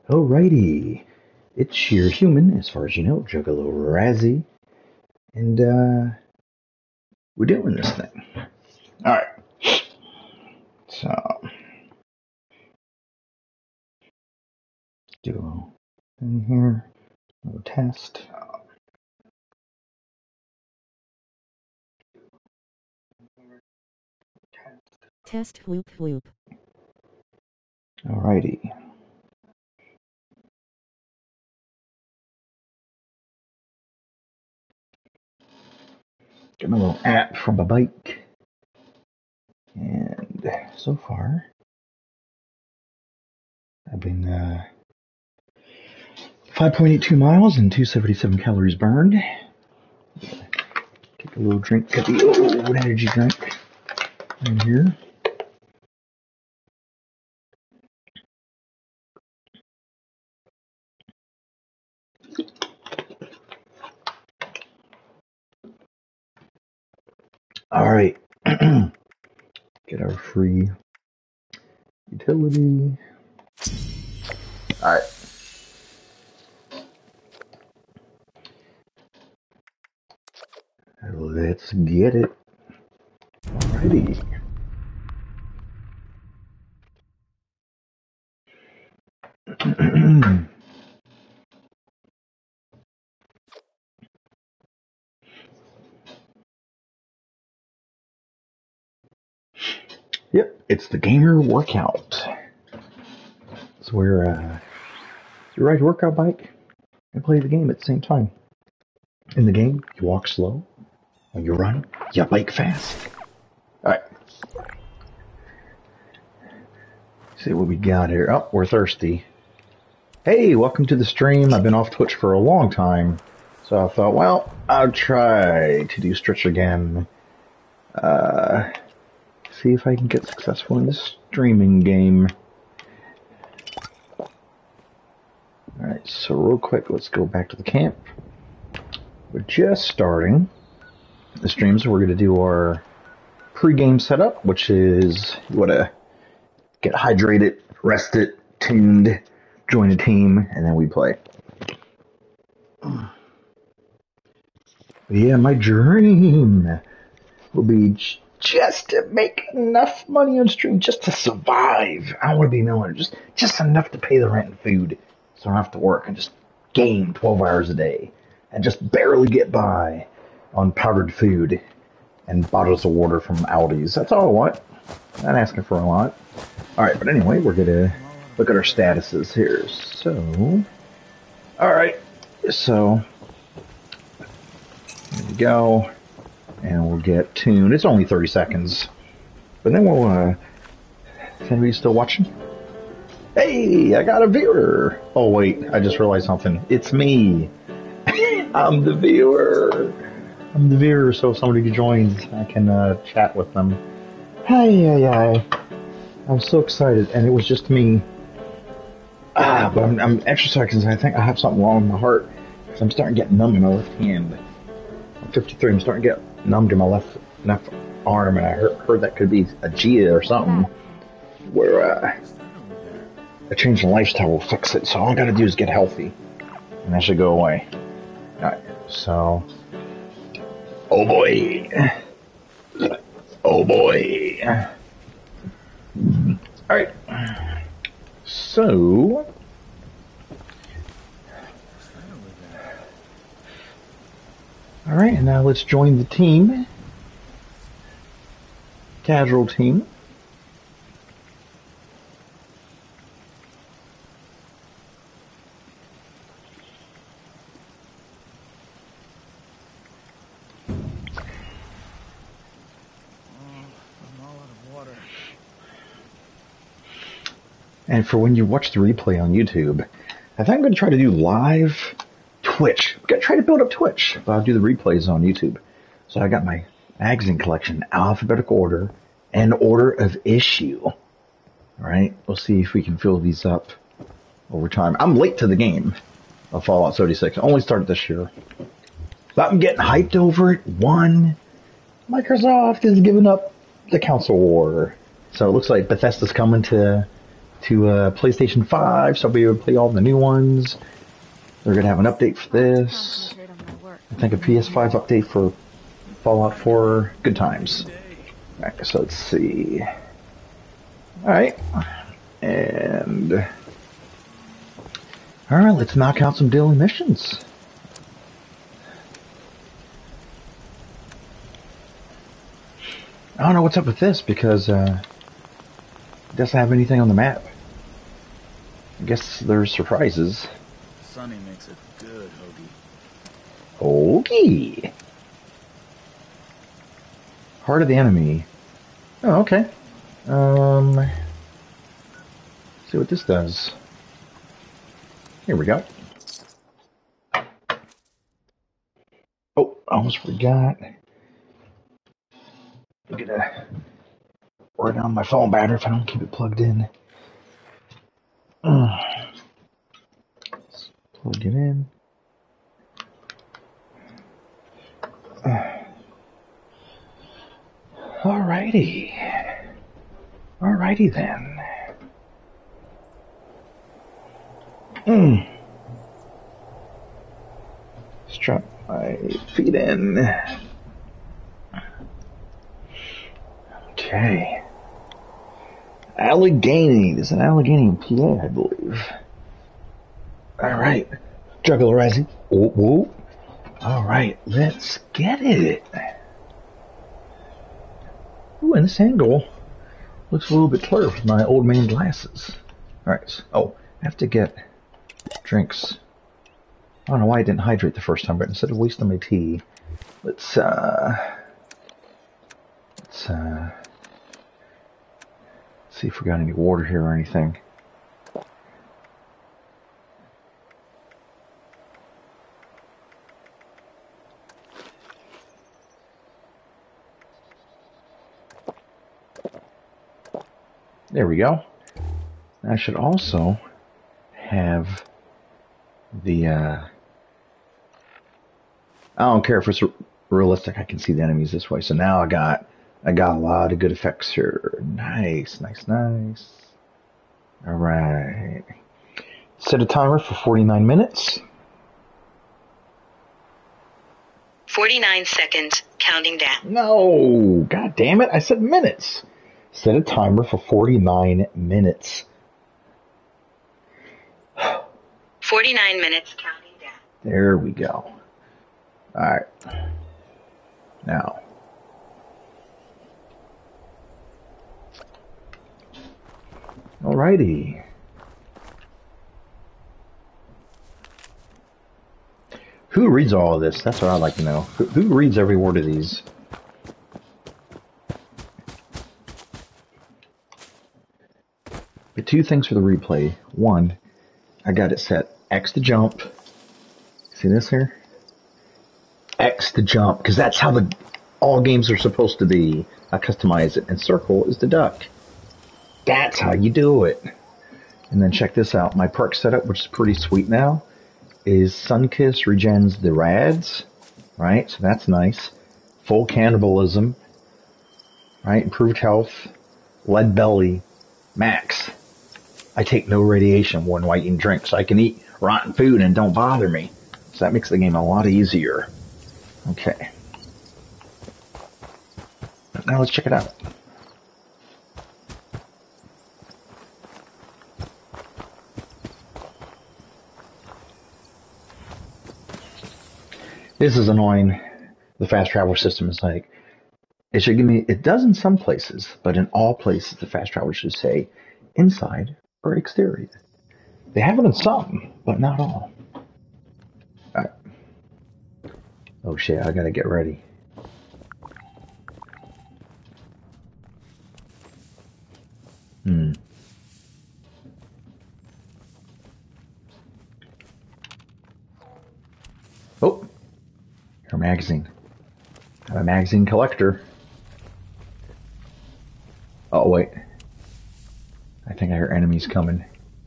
Alrighty, it's your human, as far as you know, Juggalo Razzie, and we're doing this thing. Alright, so, do a little thing here, a little test. Test whoop whoop. Alrighty. Got my little app from my bike. And so far, I've been 5.82 miles and 277 calories burned. Take a little drink, got the old energy drink in here. Alright. Get our free utility. Alright. Let's get it. Alrighty. Yep, it's the gamer workout. It's where you ride your workout bike and play the game at the same time. In the game, you walk slow. When you run, you bike fast. Alright. See what we got here. Oh, we're thirsty. Hey, welcome to the stream. I've been off Twitch for a long time. So I thought, well, I'll try to do Stretch again. See if I can get successful in this streaming game. Alright, so real quick, let's go back to the camp. We're just starting the stream, so we're going to do our pre-game setup, which is you want to get hydrated, rested, tuned, join a team, and then we play. Yeah, my dream will be just to make enough money on stream just to survive. I don't want to be a millionaire, just enough to pay the rent and food, so I don't have to work and just game 12 hours a day and just barely get by on powdered food and bottles of water from Aldi's. That's all I want. Not asking for a lot. Alright, but anyway, we're gonna look at our statuses here. So, alright, so there we go. And we'll get tuned. It's only 30 seconds. But then we'll, is anybody still watching? Hey, I got a viewer! Oh wait, I just realized something. It's me! I'm the viewer! I'm the viewer, so if somebody joins, I can chat with them. Hi. I'm so excited, and it was just me. But I'm exercising because I think I have something wrong with my heart. Because I'm starting to get numb in my left hand. I'm 53, I'm starting to get numb to my left arm, and I heard that could be a GIA or something. Where a change in lifestyle will fix it, so all I gotta do is get healthy. And that should go away. Alright, so... Oh boy! Oh boy! Alright. So... Alright, and now let's join the team. Casual team. And for when you watch the replay on YouTube, I think I'm going to try to do live Twitch. I'm going to try to build up Twitch, but I'll do the replays on YouTube. So I got my magazine collection, alphabetical order, and order of issue. Alright, we'll see if we can fill these up over time. I'm late to the game of Fallout 76. I only started this year. But I'm getting hyped over it. One, Microsoft is giving up the console war. So it looks like Bethesda's coming to to PlayStation 5, so I'll be able to play all the new ones. They're going to have an update for this. I think a PS5 update for Fallout 4. Good times. Alright, so let's see. Alright. And... Alright, let's knock out some daily missions. I don't know what's up with this because it doesn't have anything on the map. I guess there's surprises. Sonny makes a good hoagie. Hoagie. Heart of the enemy. Oh, okay. See what this does. Here we go. Oh, I almost forgot. I'm gonna burn down my phone battery if I don't keep it plugged in. Plug it in. Alrighty. Alrighty then. Strap my feet in. Okay. Allegheny. There's an Allegheny in PA, I believe. Alright. Juggler Rising. Whoop, whoop. Alright, let's get it. Ooh, and this angle looks a little bit clearer with my old man glasses. Alright, oh, I have to get drinks. I don't know why I didn't hydrate the first time, but instead of wasting my tea, let's see if we got any water here or anything. There we go. I should also have the, I don't care if it's realistic, I can see the enemies this way. So now I got a lot of good effects here. Nice, nice, nice. Alright. Set a timer for 49 minutes. 49 seconds, counting down. No! God damn it, I said minutes. Set a timer for 49 minutes. 49 minutes, counting down. There we go. Alright. Now. Alrighty. Who reads all of this? That's what I'd like to know. Who reads every word of these? But two things for the replay. One, I got it set X to jump. See this here? X to jump, because that's how all games are supposed to be. I customize it. And circle is to duck. That's how you do it. And then check this out. My perk setup, which is pretty sweet now, is Sunkiss regens the rads. Right? So that's nice. Full cannibalism. Right? Improved health. Lead belly. Max. I take no radiation when I eat drinks. So I can eat rotten food and it don't bother me. So that makes the game a lot easier. Okay. Now let's check it out. This is annoying. The fast travel system is like, it should give me, it does in some places, but in all places the fast travel should say inside or exterior. They have it in some, but not all. Alright. Oh shit, I gotta get ready. Oh! Her magazine. I'm a magazine collector. Oh wait. I think I hear enemies coming.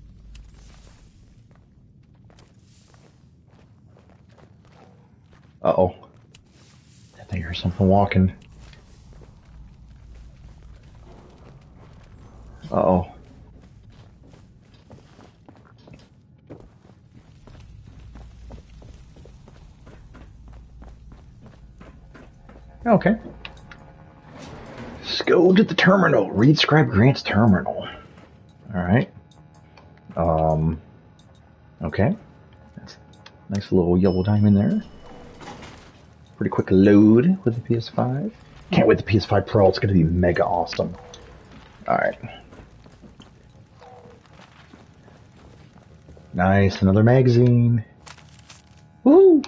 Uh-oh. I think I hear something walking. Uh-oh. Okay. Let's go to the terminal. Read Scribe Grant's terminal. Alright. Okay. That's a nice little yellow diamond there. Pretty quick load with the PS5. Can't wait the PS5 Pro. It's going to be mega awesome. Alright. Nice. Another magazine. Woo!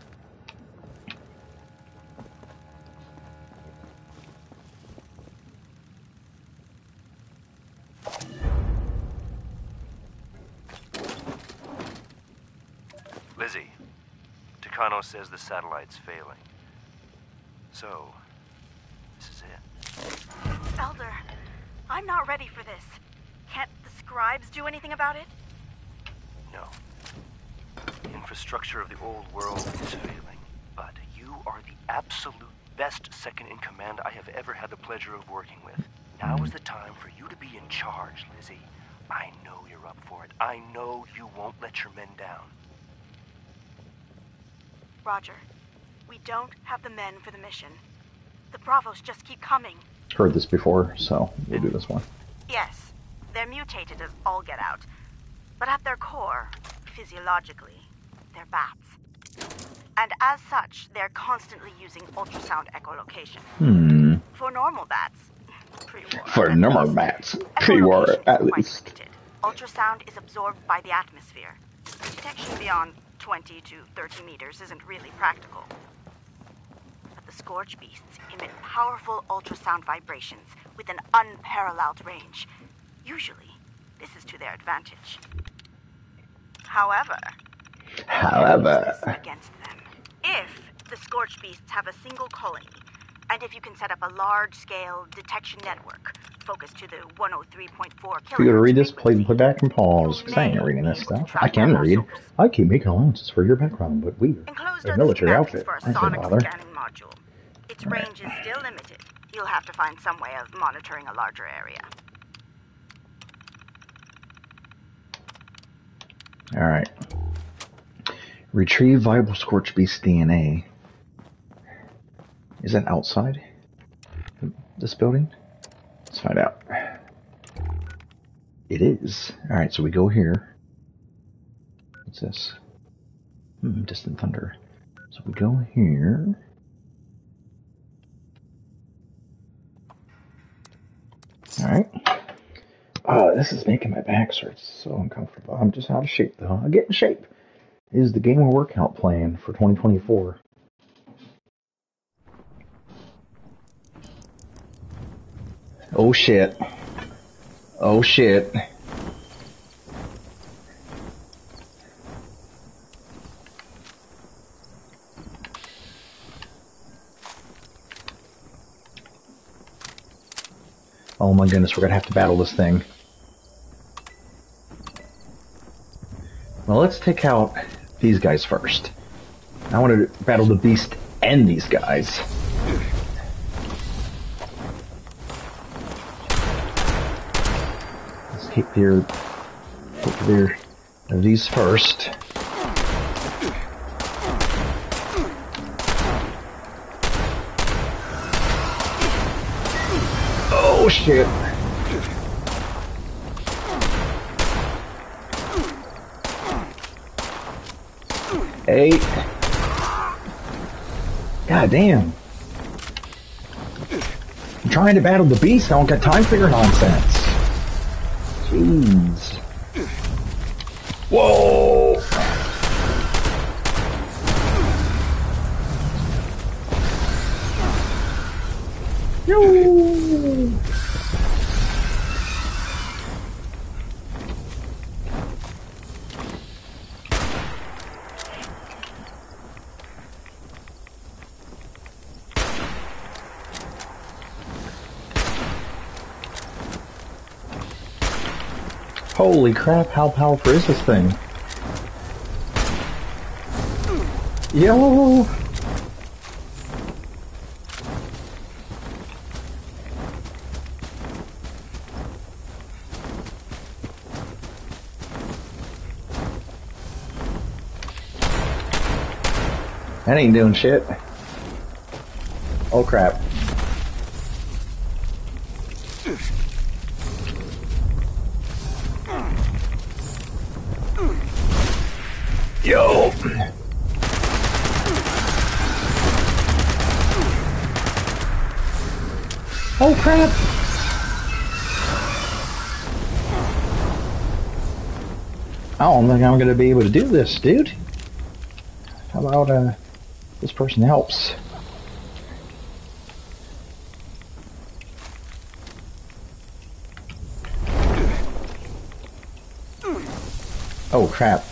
Lizzie, Takano says the satellite's failing. So, this is it. Elder, I'm not ready for this. Can't the scribes do anything about it? No. The infrastructure of the old world is failing, but you are the absolute best second-in-command I have ever had the pleasure of working with. Now is the time for you to be in charge, Lizzie. I know you're up for it. I know you won't let your men down. Roger. We don't have the men for the mission. The Bravos just keep coming. Heard this before, so we'll do this one. Yes, they're mutated as all get out. But at their core, physiologically, they're bats. And as such, they're constantly using ultrasound echolocation. For normal bats, pre-war. For normal bats, pre-war at quite least. limited. Ultrasound is absorbed by the atmosphere. Detection beyond 20 to 30 meters isn't really practical. But the Scorch Beasts emit powerful ultrasound vibrations with an unparalleled range. Usually, this is to their advantage. However, against them. If the Scorch Beasts have a single colony, and if you can set up a large-scale detection network focused to the 103.4 kilohertz. If you're gonna read this, play back and pause, because I ain't reading this stuff. I can read. I keep making allowances for your background, but we are a military outfit. For a I don't sonic bother. scanning module. Its range is still limited. You'll have to find some way of monitoring a larger area. Alright. Retrieve viable Scorch Beast DNA. Is that outside this building? Let's find out. It is. Alright, so we go here. What's this? Distant Thunder. So we go here. Alright. Oh, this is making my back hurt. It's so uncomfortable. I'm just out of shape, though. I'll get in shape. Is the gamer workout plan for 2024. Oh shit. Oh shit. Oh my goodness, we're gonna have to battle this thing. Well, let's take out these guys first. I want to battle the beast and these guys. Let's take their these first. Oh shit. Eight. God damn. I'm trying to battle the beast. I don't got time for your nonsense. Jeez. Whoa. Yo. Holy crap, how powerful is this thing? Yo! That ain't doing shit. Oh crap. Yo! Oh crap! I don't think I'm gonna be able to do this, dude. How about, this person helps? Oh crap.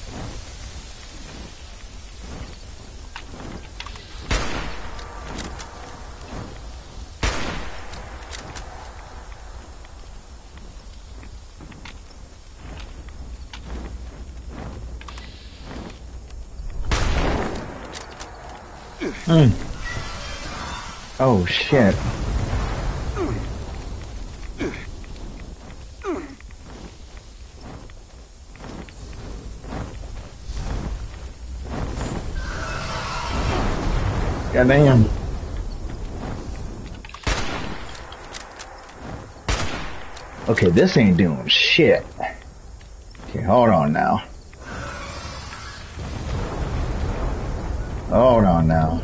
Oh shit. Goddamn. Okay, this ain't doing shit. Okay, hold on now. Hold on now.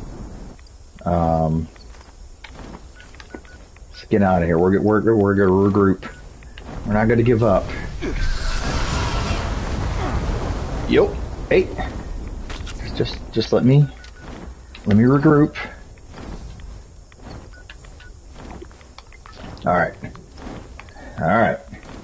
Let's get out of here. We're gonna regroup. We're not gonna give up. Yo, hey. Just let me regroup. All right. All right.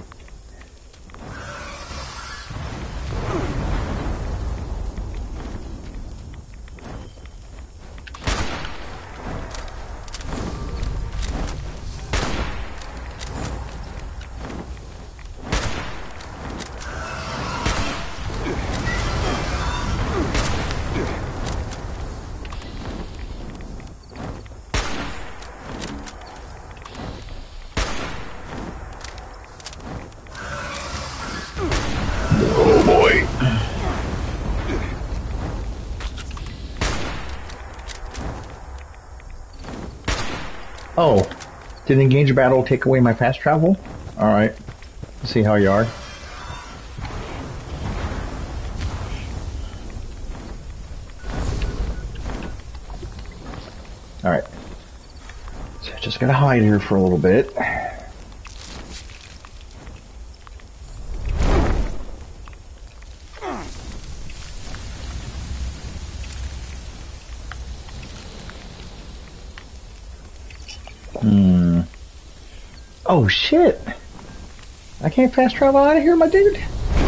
Oh boy. Oh, did engage battle take away my fast travel? Alright. Let's see how you are. Alright. So just gotta hide here for a little bit. Oh shit! I can't fast travel out of here, my dude?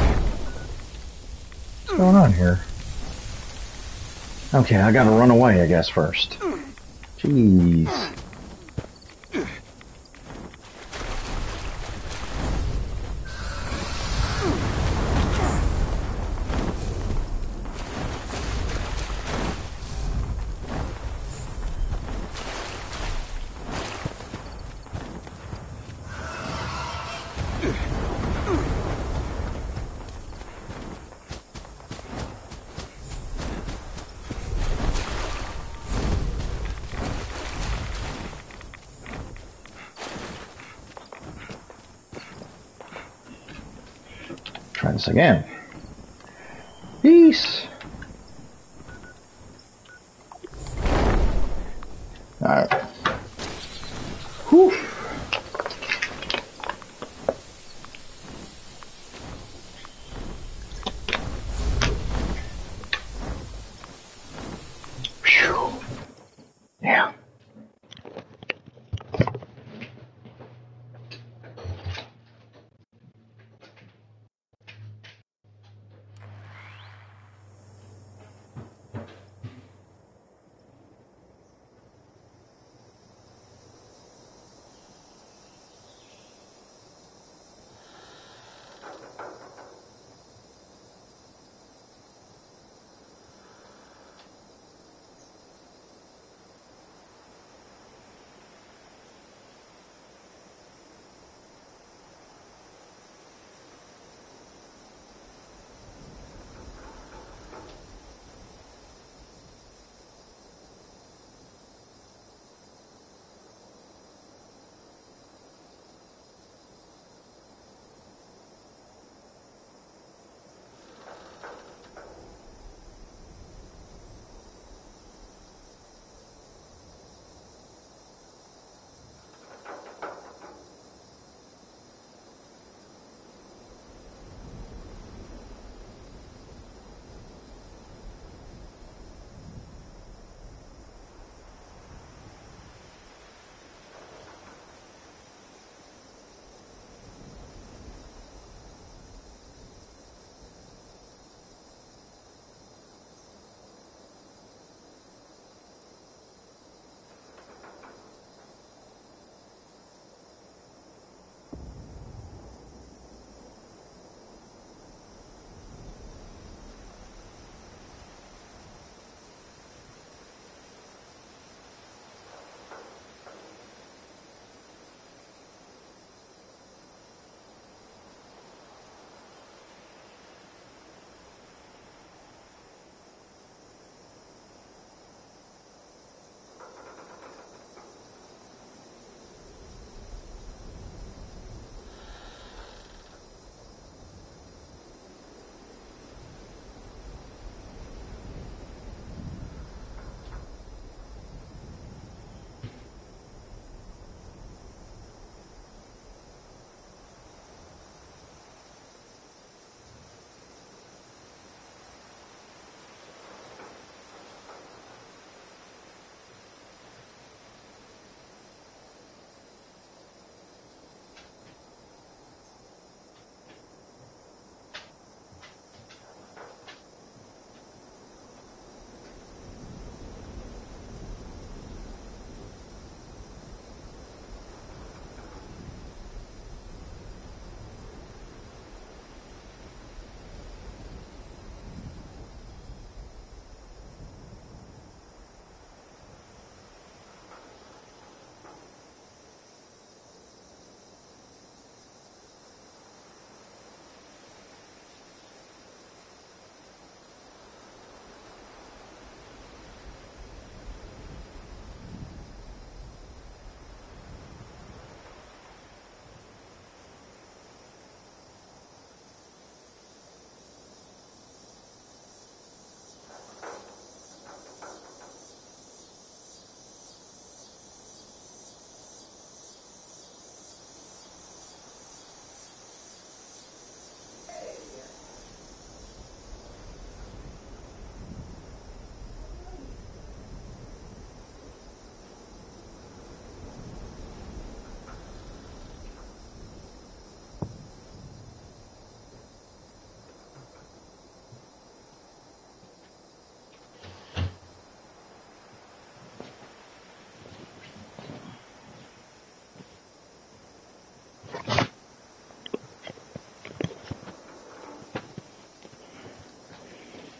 What's going on here? Okay, I gotta run away, I guess, first. Jeez. Try this again. Peace. Alright. Whew. Whew. Yeah.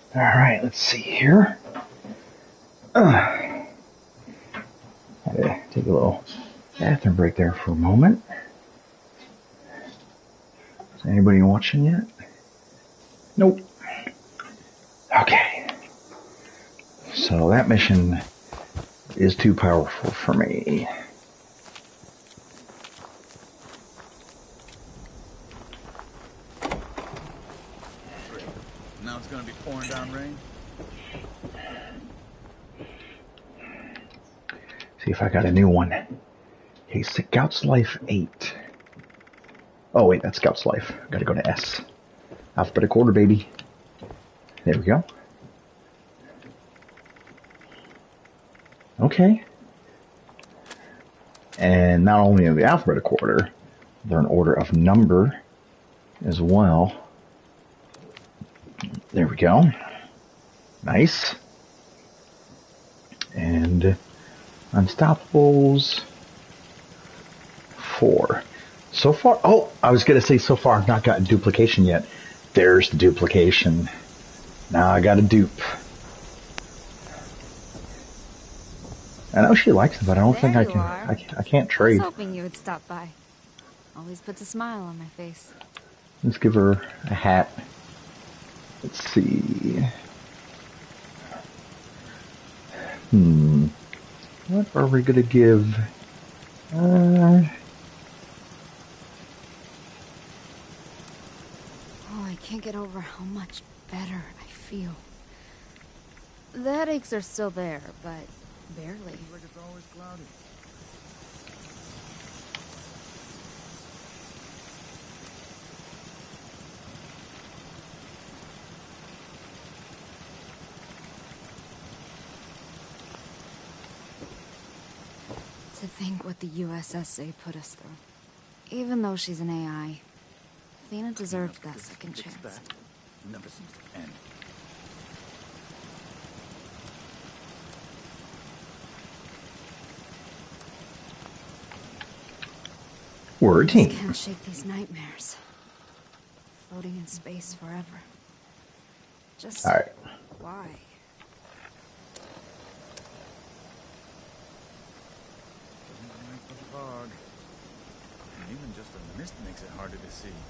Alright, let's see here. Had to take a little bathroom break there for a moment. Is anybody watching yet? Nope. Okay. So that mission is too powerful for me. Now it's gonna be pouring down rain. See if I got a new one. Okay, Scout's Life 8. Oh wait, that's Scout's Life. Gotta go to S. Alphabetical order, baby. There we go. Okay. And not only in the alphabetical order, they're in order of number as well. There we go. Nice. And Unstoppables 4. So far, oh, I was going to say so far I've not gotten duplication yet. There's the duplication. Now I got a dupe. I know she likes it, but I don't think I can. I can't trade. I was hoping you would stop by. Always puts a smile on my face. Let's give her a hat. Let's see. What are we gonna give? Oh, I can't get over how much better I feel. The headaches are still there, but barely. Seems like it's always cloudy. To think what the USSA put us through. Even though she's an AI, Athena deserved that second chance. That never seems to end. We're a Just team. can't shake these nightmares. Floating in space forever. Just All right. why? Doesn't like the fog. And even just a mist makes it harder to see.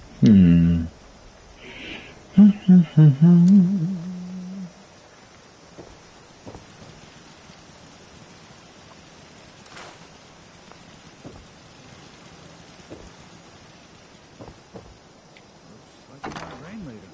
Looks like it might rain later.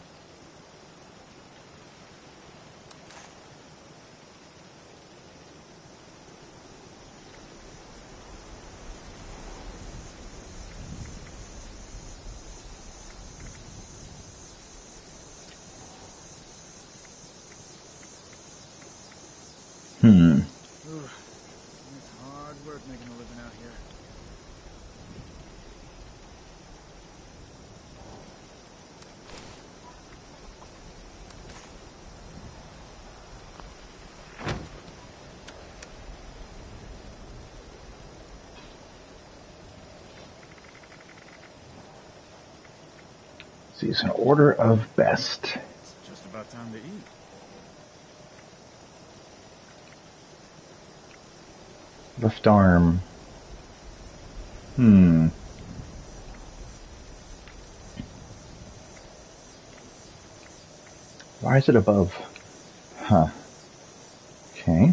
It's hard work making a living out here. See, it's an order of best. It's just about time to eat. Left arm. Why is it above? Huh. Okay.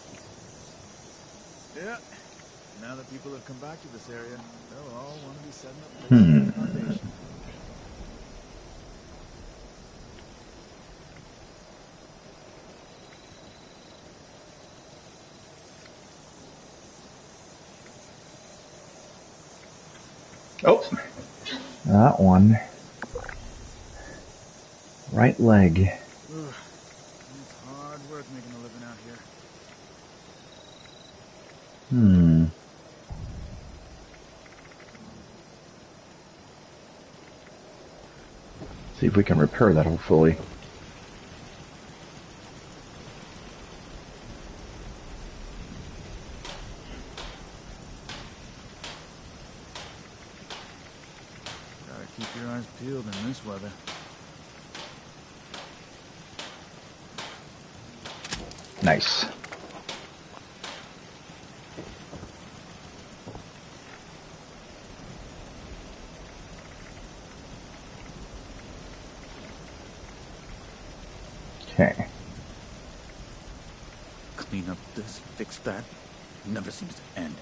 Yeah. Now that people have come back to this area, they'll all want to be setting up bases for the foundation. Oh, that one. Right leg. It's hard work making a living out here. See if we can repair that, hopefully. Gotta keep your eyes peeled in this weather. Nice. Okay. Clean up this, fix that. Never seems to end.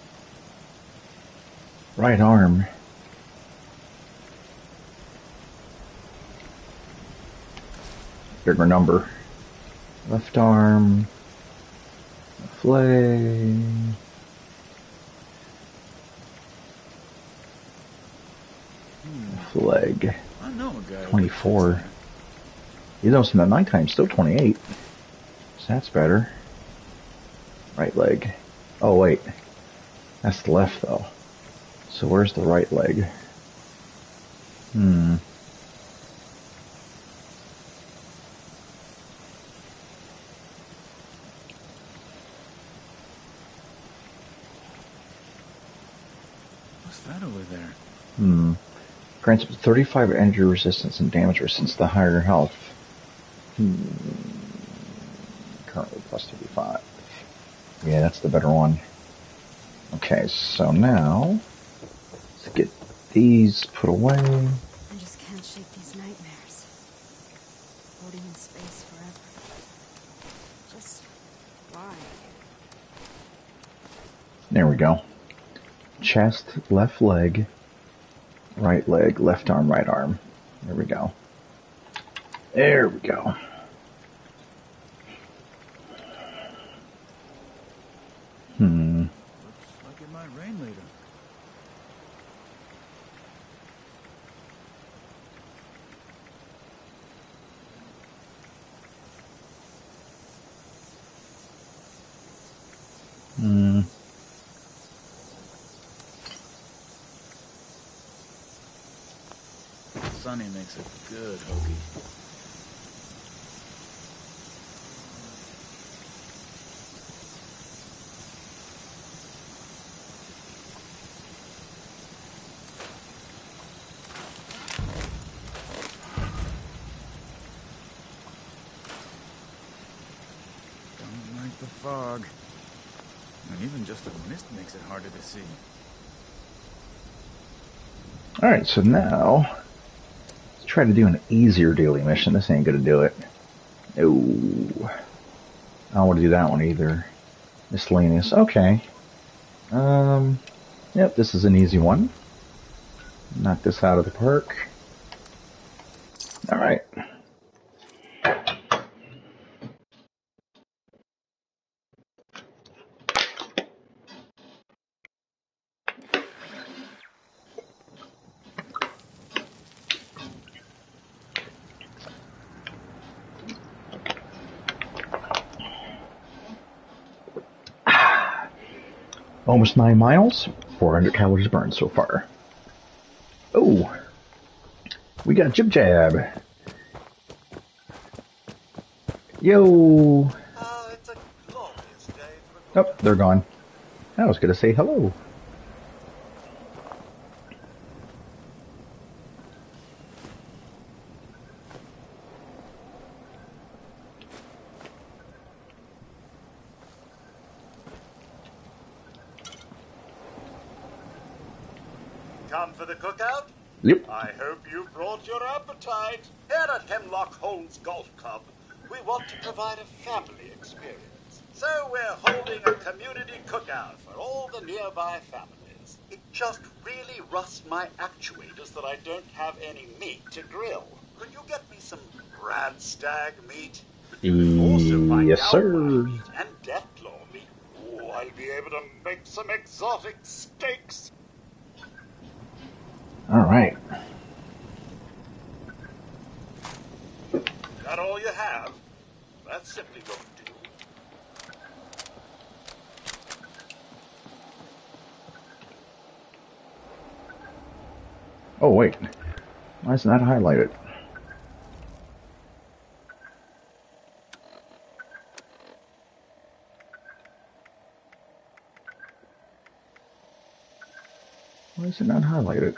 Right arm. Bigger number. Left arm. Left leg. Left leg. I know a guy. 24. You notice in the nighttime, still 28. So that's better. Right leg. Oh, wait. That's the left, though. So where's the right leg? What's that over there? Grants 35 energy resistance and damage resistance to higher health. Currently plus 35. Yeah, that's the better one. Okay, so now let's get these put away. I just can't shake these nightmares. Floating in space forever. Just why? There we go. Chest, left leg, right leg, left arm, right arm. There we go. There we go. Looks like it might rain later. Sunny makes a good hoagie. Don't like the fog. And even just the mist makes it harder to see. Alright, so now let's try to do an easier daily mission. This ain't gonna do it. No. I don't want to do that one either. Miscellaneous. Okay. Yep, this is an easy one. Knock this out of the park. Alright. Almost 9 miles, 400 calories burned so far. Oh, we got Jib Jab. Yo. It's a glorious day for a Oh, they're gone. I was gonna say hello. Come for the cookout? Yep. I hope you brought your appetite. Here at Hemlock Holmes Golf Club, we want to provide a family experience. So we're holding a community cookout for all the nearby families. It just really rusts my actuators that I don't have any meat to grill. Could you get me some Brad Stag meat? Also my Yes, cowboy sir. meat and Deathclaw meat. Oh, I'll be able to make some exotic steaks. Alright. That all you have? That's simply won't do. Oh, wait. Why isn't that highlighted? Why is it not highlighted?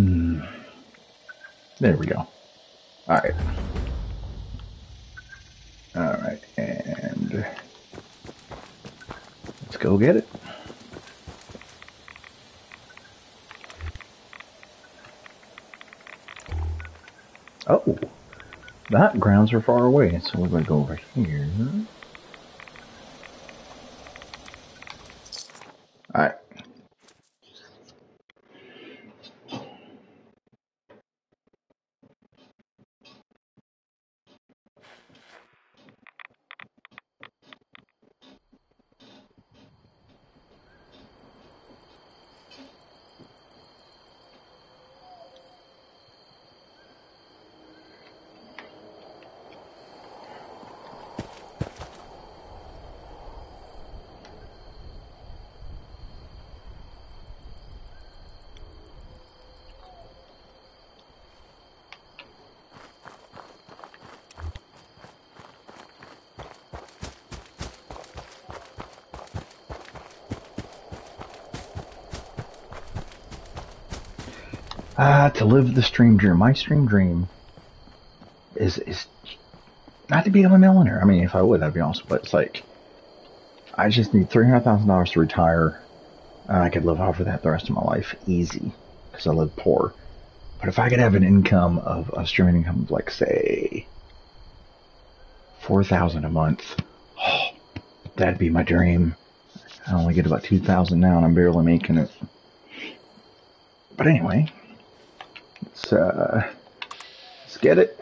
There we go. Alright. go get it. Oh, that grounds are far away, so we're going to go over here. Alright. To live the stream dream. My stream dream is not to be a millionaire. I mean, if I would, that'd be awesome. But it's like, I just need $300,000 to retire, and I could live off of that the rest of my life easy, because I live poor. But if I could have an income of a streaming income of, like, say, $4,000 a month, oh, that'd be my dream. I only get about $2,000 now, and I'm barely making it. But anyway, let's get it.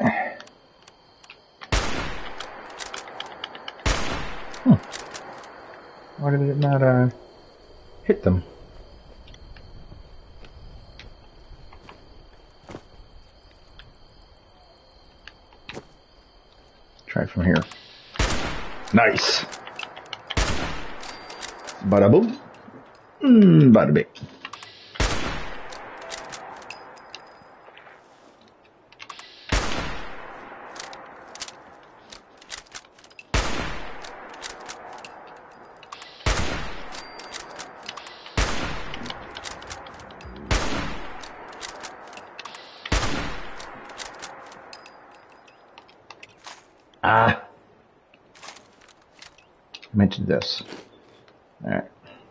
Why did it not hit them? Try it from here. Nice. Bada boom. Bada bing. I meant to do this. Alright.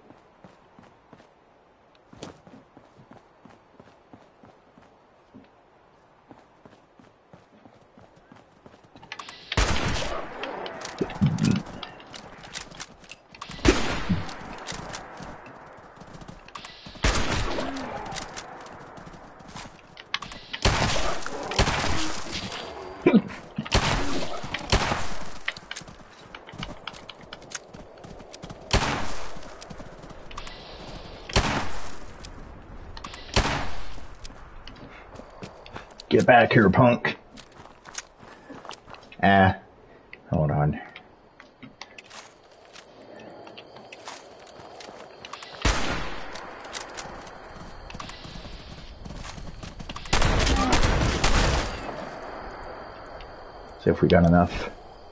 Get back here, punk. Hold on. See if we got enough.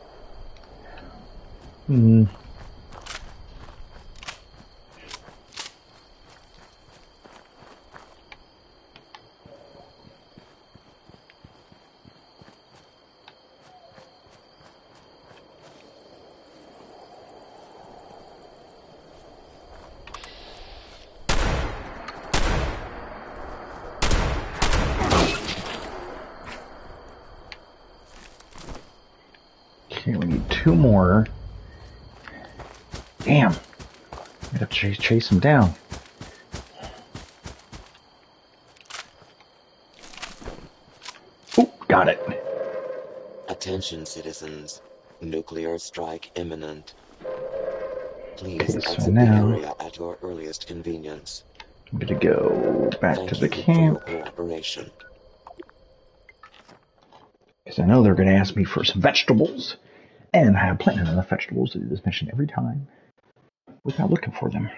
Okay, we need 2 more. Damn. I have to chase him down. Oh, got it. Attention, citizens. Nuclear strike imminent. Please Okay, so exit now the area at your earliest convenience. I'm gonna go back Thank to the you for camp. your cooperation. Because I know they're gonna ask me for some vegetables. And I have plenty of enough vegetables to do this mission every time without looking for them.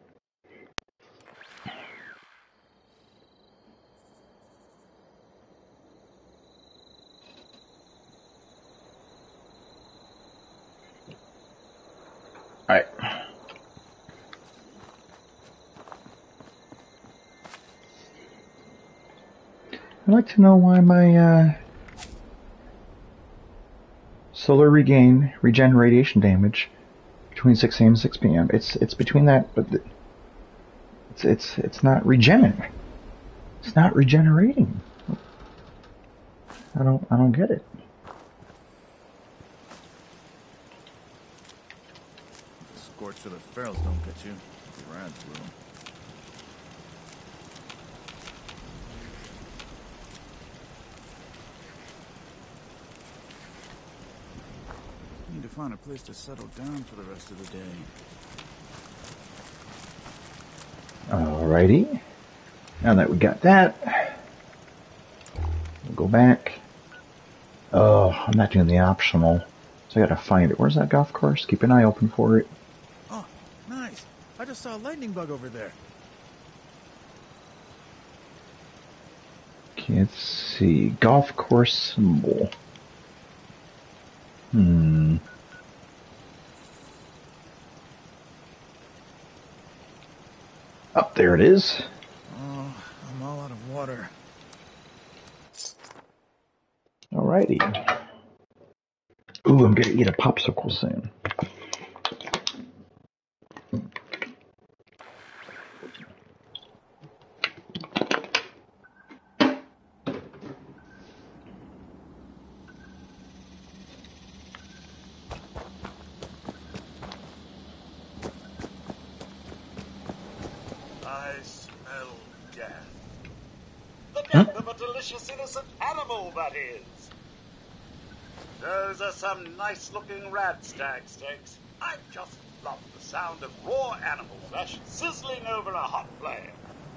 Alright. I'd like to know why my solar regen radiation damage Between 6 a.m. and 6 p.m. It's between that, but it's not regenerating. It's not regenerating. I don't get it. The scorch of the ferals don't get you. The rads will. Need to find a place to settle down for the rest of the day. Alrighty. Now that we got that, we'll go back. Oh, I'm not doing the optional, so I gotta find it. Where's that golf course? Keep an eye open for it. Oh, nice. I just saw a lightning bug over there. Can't see. Golf course symbol. Up there it is. Oh, I'm all out of water. Alrighty. Ooh, I'm gonna eat a popsicle soon. I smell death. The death of a delicious innocent animal, that is. Those are some nice-looking radstag steaks. I just love the sound of raw animal flesh sizzling over a hot flame.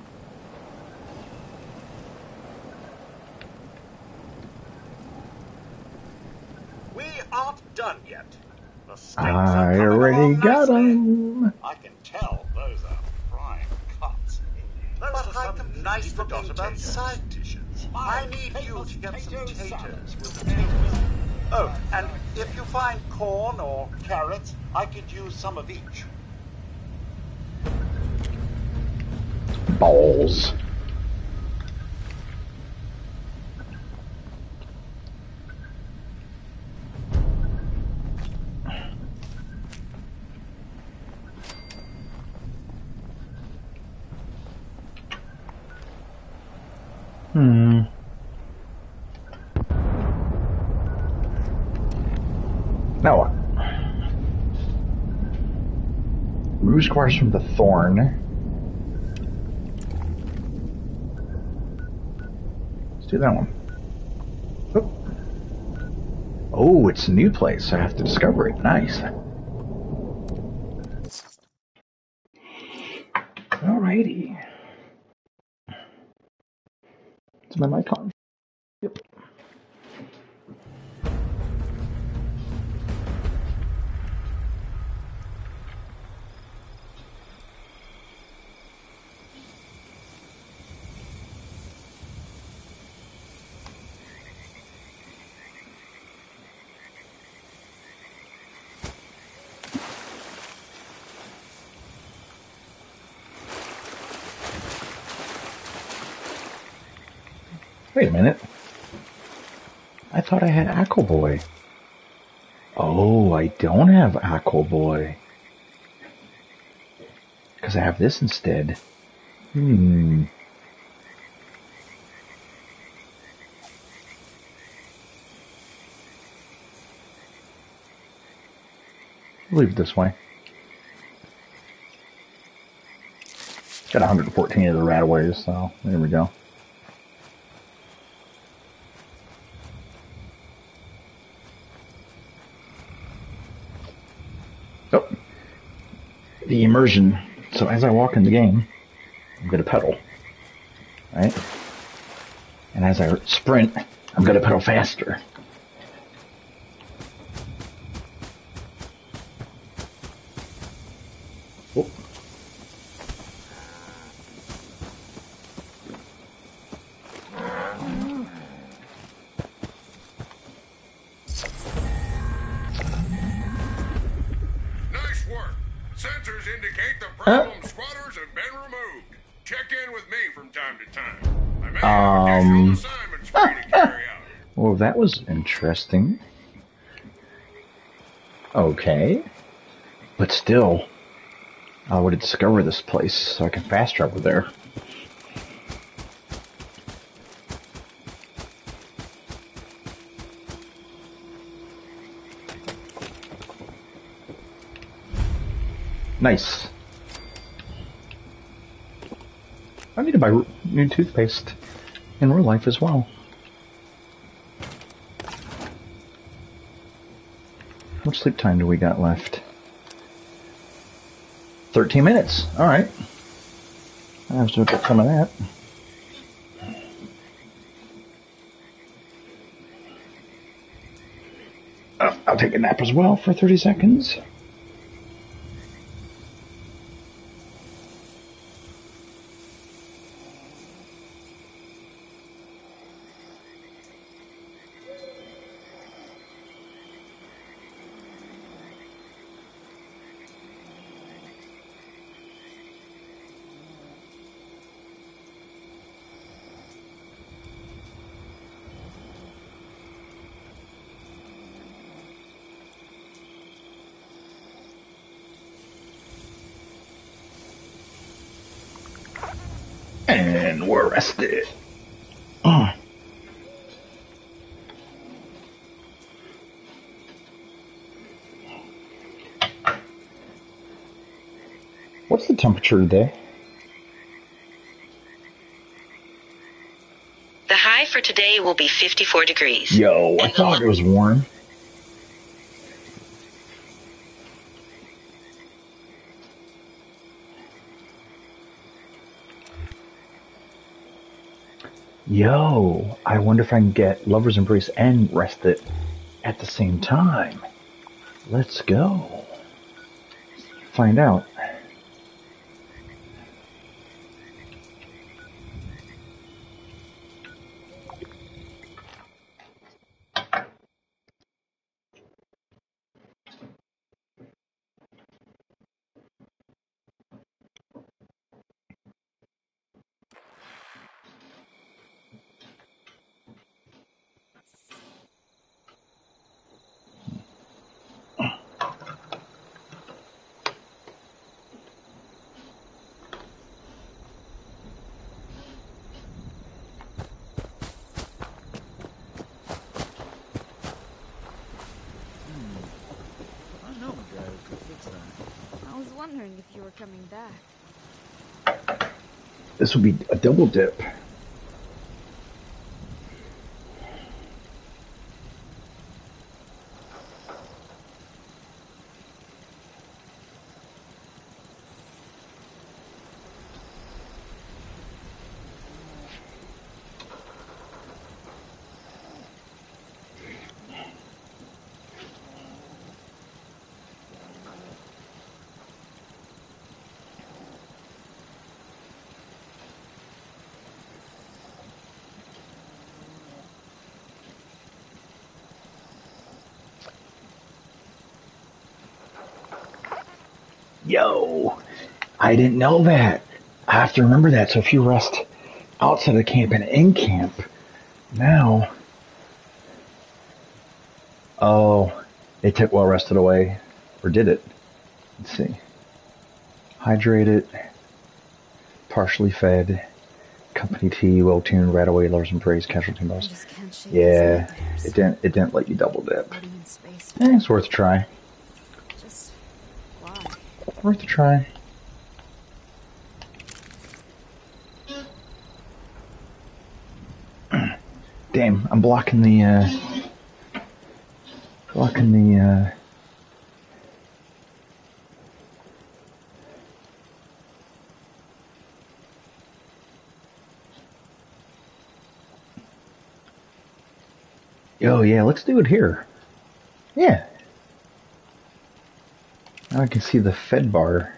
We aren't done yet. The steaks are I coming already along got nicely. them. I can tell those are prime cuts. Those are some nice looking about side dishes. I need you to get some taters with the taters. Oh, and if you find corn or carrots, I could use some of each. Balls. Now what? Remove squares from the thorn. Let's do that one. Oh, it's a new place. I have to discover it. Nice. Alrighty. Is my mic on? Yep. Wait a minute. I thought I had Aquaboy. Oh, I don't have Aquaboy. Because I have this instead. We'll leave it this way. Got 114 of the Radaways, so there we go. Oh, the immersion. So as I walk in the game, I'm going to pedal, right? And as I sprint, I'm going to pedal faster. Oh. Nice work. Sensors indicate the problem spotters have been removed. Check in with me from time to time. I may have additional assignments for you to carry out. Well, that was interesting. Okay. But still, I would discover this place so I can fast travel there. Nice. I need to buy new toothpaste in real life as well. How much sleep time do we got left? 13 minutes. Alright. I have to get some of that. I'll take a nap as well for 30 seconds. And we're rested. What's the temperature today? The high for today will be 54 degrees. Yo, I thought it was warm. Yo, I wonder if I can get Lover's Embrace and Rest It at the same time. Let's go. Find out. If you were coming back. This would be a double dip. Yo, I didn't know that. I have to remember that. So if you rest outside of camp and in camp, now. Oh, it took well rested away. Or did it? Let's see. Hydrated, partially fed, company tea, well tuned, right away, Lover's Embrace, casualty boss. Yeah, it didn't let you double dip. It's worth a try. Worth a try. Damn, I'm blocking the Yo, yeah, let's do it here. Yeah. Now I can see the fed bar.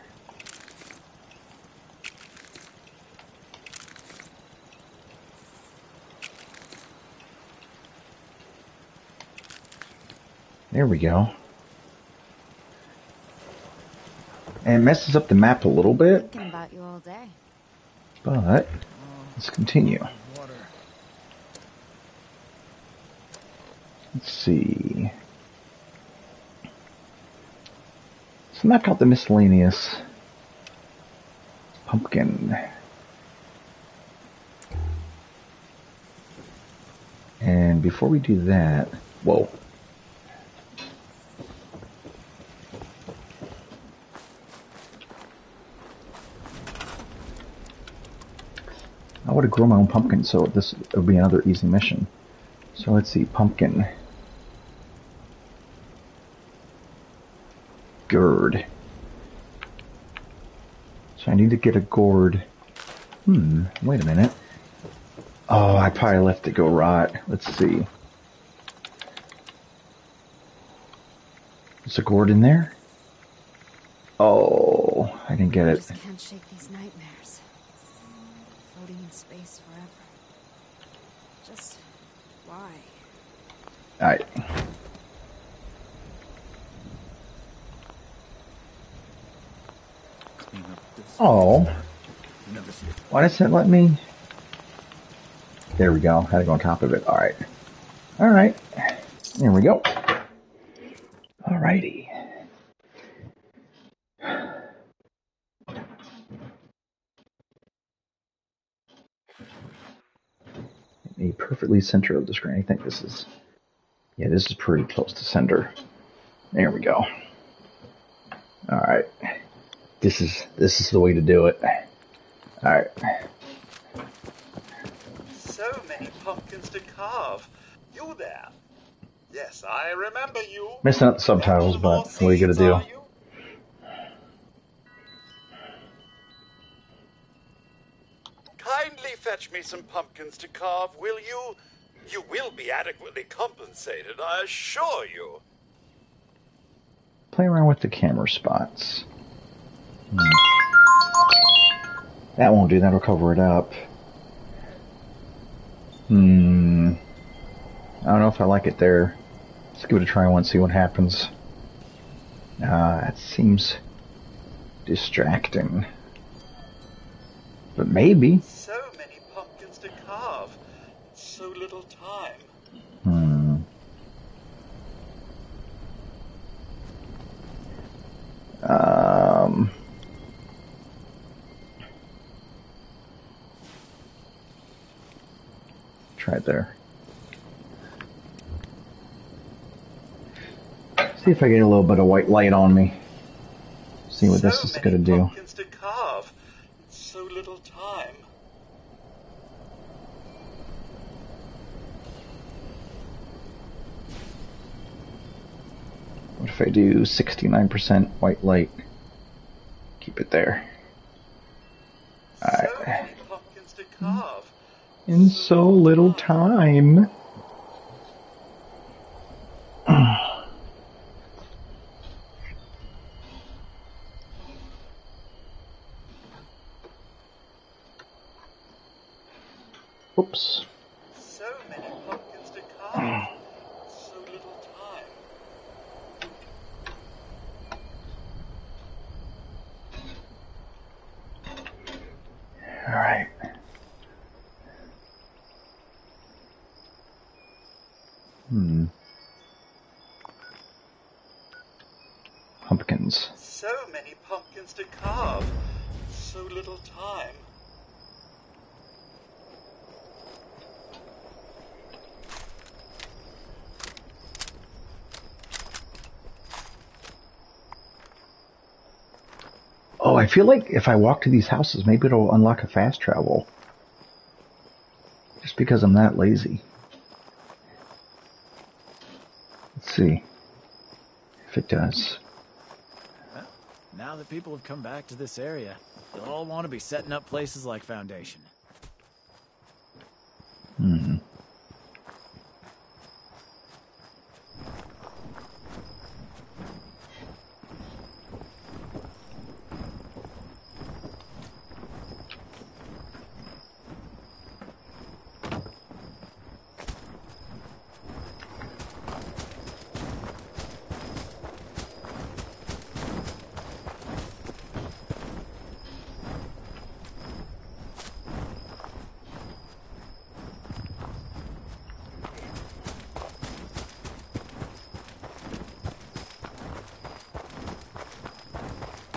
There we go. And it messes up the map a little bit. Thinking about you all day. But let's continue. Let's see. So knock out the miscellaneous. Pumpkin. And before we do that, whoa. I would have grown my own pumpkin, so this would be another easy mission. So let's see, pumpkin. Gourd. So I need to get a gourd. Wait a minute. Oh, I probably left it go rot. Let's see. Is a gourd in there? Oh, I didn't get I it. just can't shake these nightmares. Floating in space forever. Just why? Alright. Oh. Why doesn't it let me? There we go. Had to go on top of it. Alright. Alright. There we go. Alrighty. A perfectly center of the screen. I think this is... Yeah, this is pretty close to center. There we go. Alright. This is the way to do it. Alright. So many pumpkins to carve. You there? Yes, I remember you. Missing out the subtitles, but what are you gonna do? Kindly fetch me some pumpkins to carve, will you? You will be adequately compensated, I assure you. Play around with the camera spots. That won't do. That'll cover it up. I don't know if I like it there. Let's give it a try once, see what happens. It seems distracting. But maybe. So many pumpkins to carve. So little time. Try it there. See if I get a little bit of white light on me. See what this is going to do. Pumpkins to carve. So little time. What if I do 69% white light? Keep it there. Alright. So many pumpkins to carve. In so little time. Oops. So many pumpkins to carve. So little time. Alright. Pumpkins. So many pumpkins to carve. So little time. Oh, I feel like if I walk to these houses, maybe it'll unlock a fast travel. Just because I'm that lazy. Let's see if it does. Well, now that people have come back to this area, they'll all want to be setting up places like Foundation.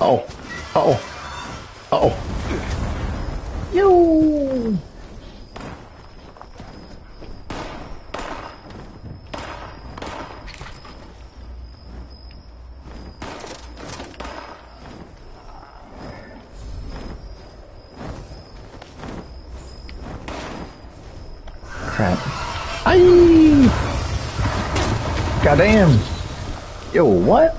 Uh-oh. Uh-oh. Uh-oh. Yo! Crap. Aye! Goddamn! Yo, what?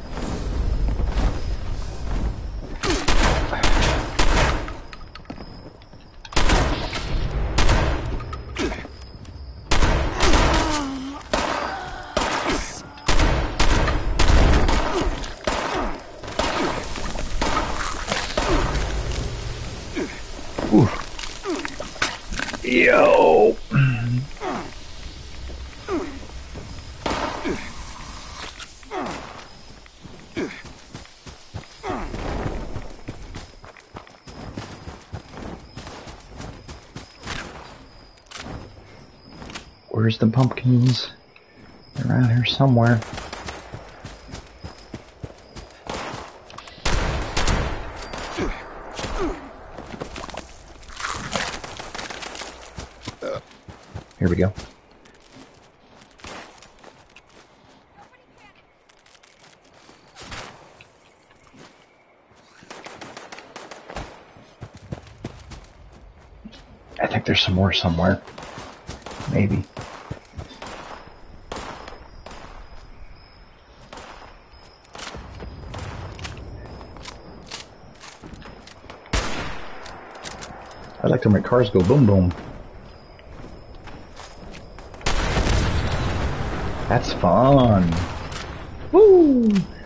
Ooh. Yo! Where's the pumpkins? They're around here somewhere. Here we go. I think there's some more somewhere. Maybe. I like to make cars go boom boom. That's fun. Woo!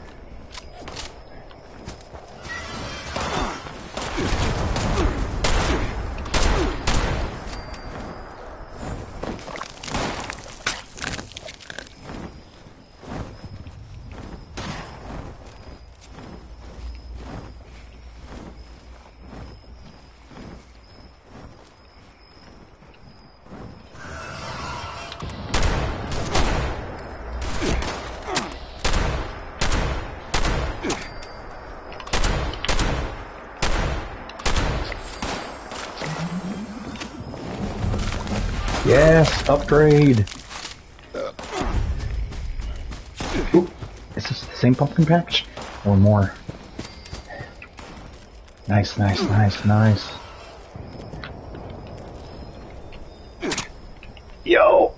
Yes, upgrade. Ooh, is this the same pumpkin patch? Or more? Nice, nice, nice, nice. Yo!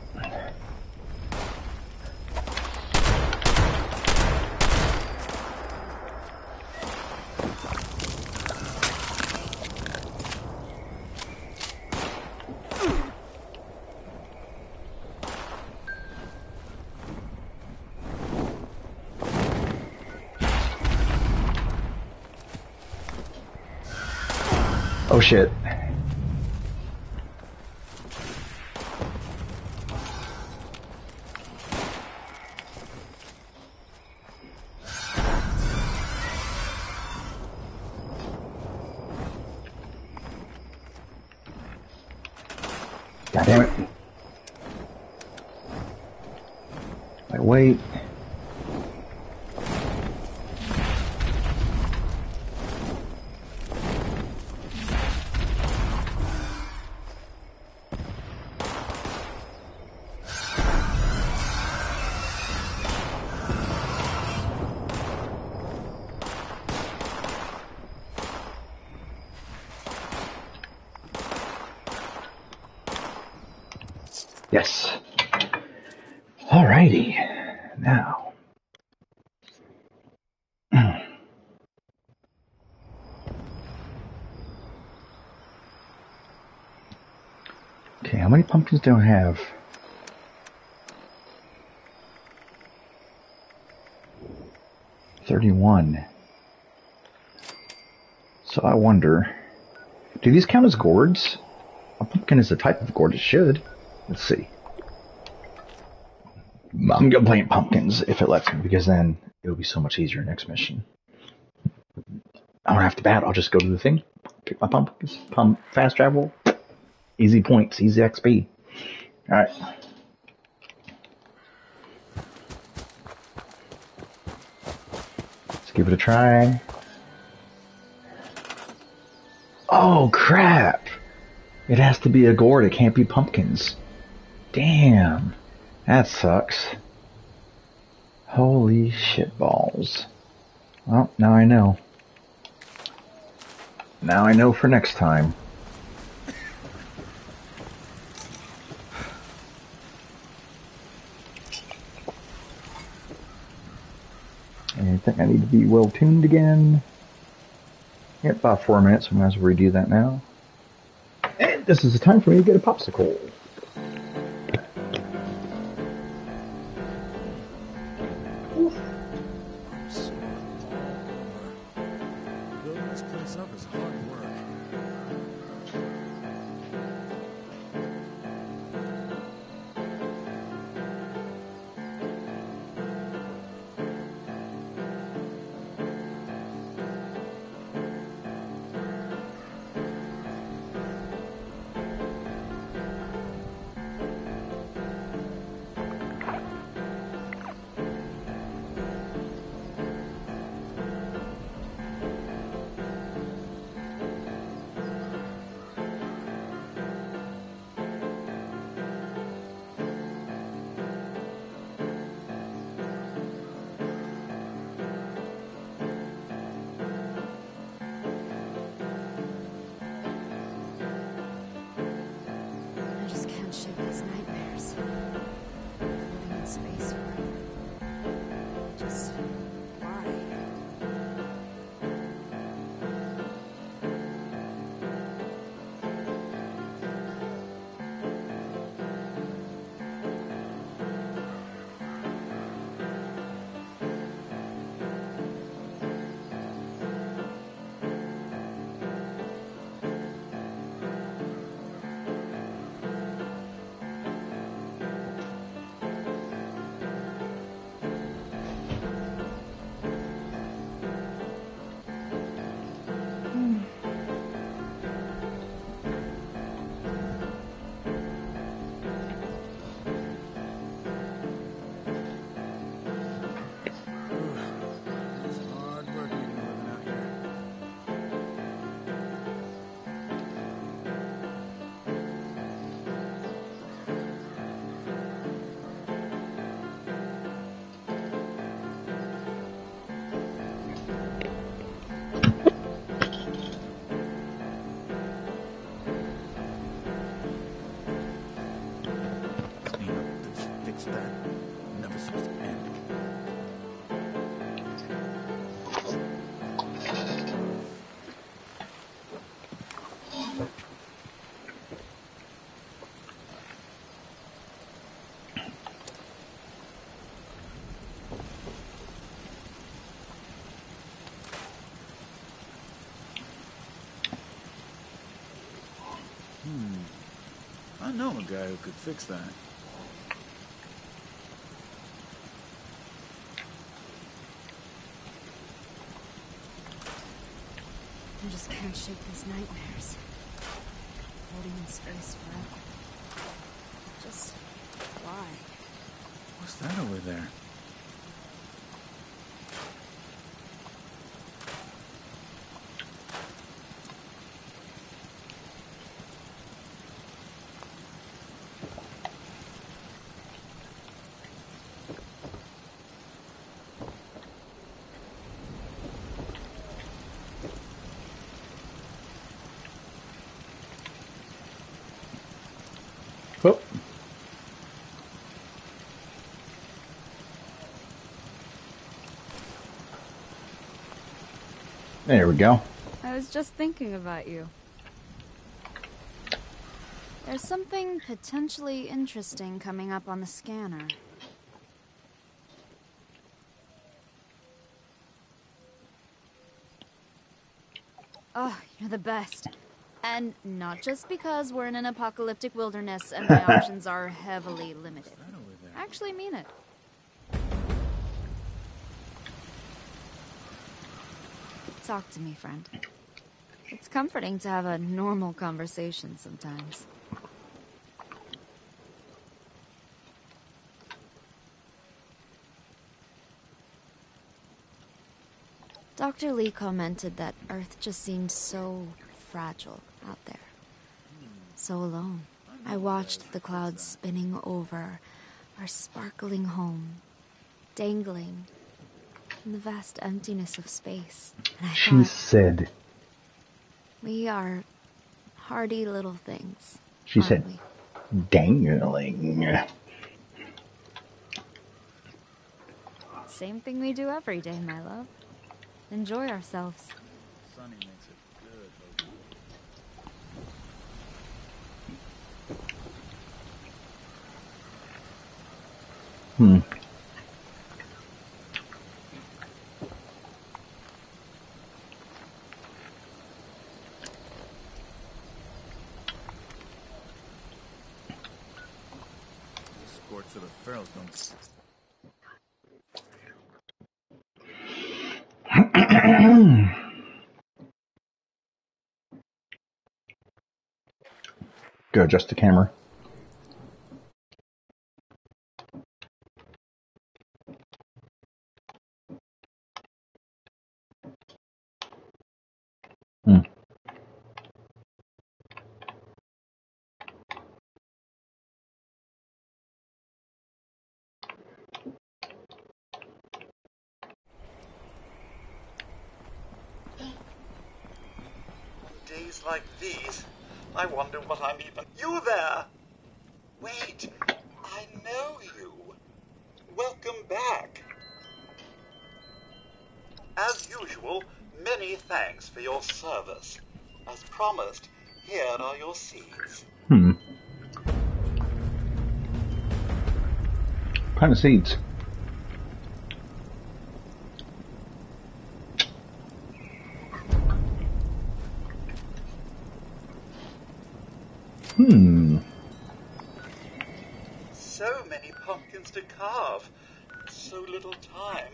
Oh shit. God damn it. Wait. Yes. Alrighty. Now. Okay, how many pumpkins do I have? 31. So I wonder, do these count as gourds? A pumpkin is a type of gourd, it should. Let's see. I'm gonna plant pumpkins if it lets me, because then it'll be so much easier next mission. I don't have to battle, I'll just go to the thing, pick my pumpkins, fast travel, easy points, easy XP. Alright. Let's give it a try. Oh, crap. It has to be a gourd. It can't be pumpkins. Damn. That sucks. Holy shitballs. Well, now I know. Now I know for next time. I think I need to be well tuned again. Yep, about 4 minutes, so I might as well redo that now. And this is the time for me to get a popsicle. Building this place up is hard work. I just can't shake these nightmares. Floating in space forever. Just why? It's hard work making a living out here. Clean up this, fix that. Never seems to end. I know a guy who could fix that. I just can't shake these nightmares. Floating in space forever. Just why? What's that over there? Oh. There we go. I was just thinking about you. There's something potentially interesting coming up on the scanner. Oh, you're the best. And not just because we're in an apocalyptic wilderness and my options are heavily limited. I actually mean it. Talk to me, friend. It's comforting to have a normal conversation sometimes. Dr. Lee commented that Earth just seemed so fragile out there. So alone. I watched the clouds spinning over our sparkling home, dangling in the vast emptiness of space. And I She said. We are hardy little things. She said, dangling. Same thing we do every day, my love. Enjoy ourselves. Sunny makes it good, Hmm. The scorch of the pharaohs don't. Go adjust the camera. Days like these, I wonder what I'm even... You there! Wait, I know you. Welcome back. As usual, many thanks for your service. As promised, here are your seeds. What kind of seeds? So many pumpkins to carve. So little time.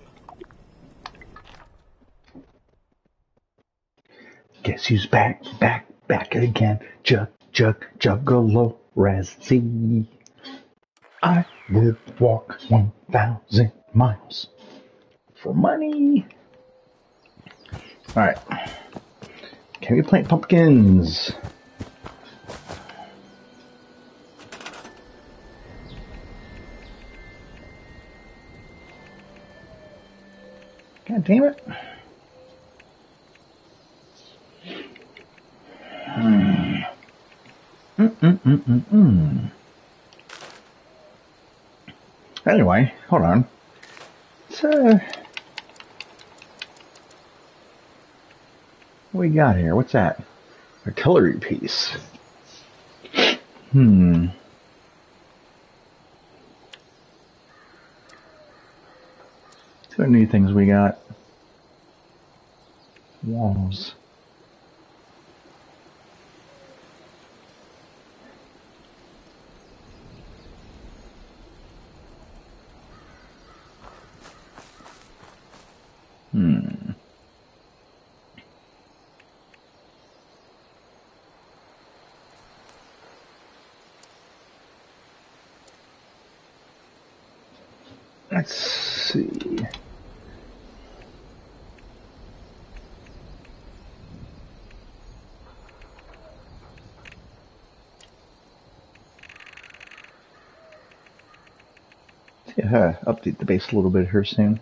Guess who's back again? Juggalo Razzie. I would walk 1,000 miles for money. Alright. Can we plant pumpkins? God damn it. Anyway, hold on. What we got here? What's that? Artillery piece. Two new things we got. Walls. Let's see. Yeah, update the base a little bit here soon.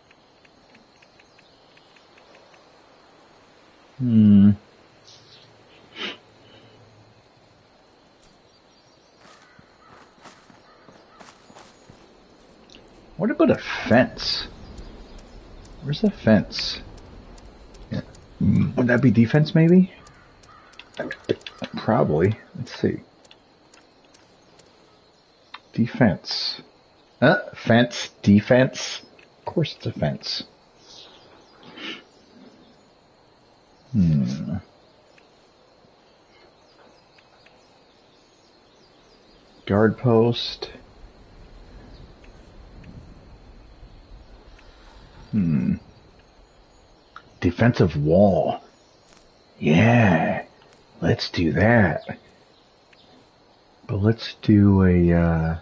What about a fence? Where's the fence? Yeah. Would that be defense, maybe? Probably. Let's see. Defense. Fence, defense. Of course it's a fence. Guard post. Defensive wall. Yeah. Let's do that. But let's do a,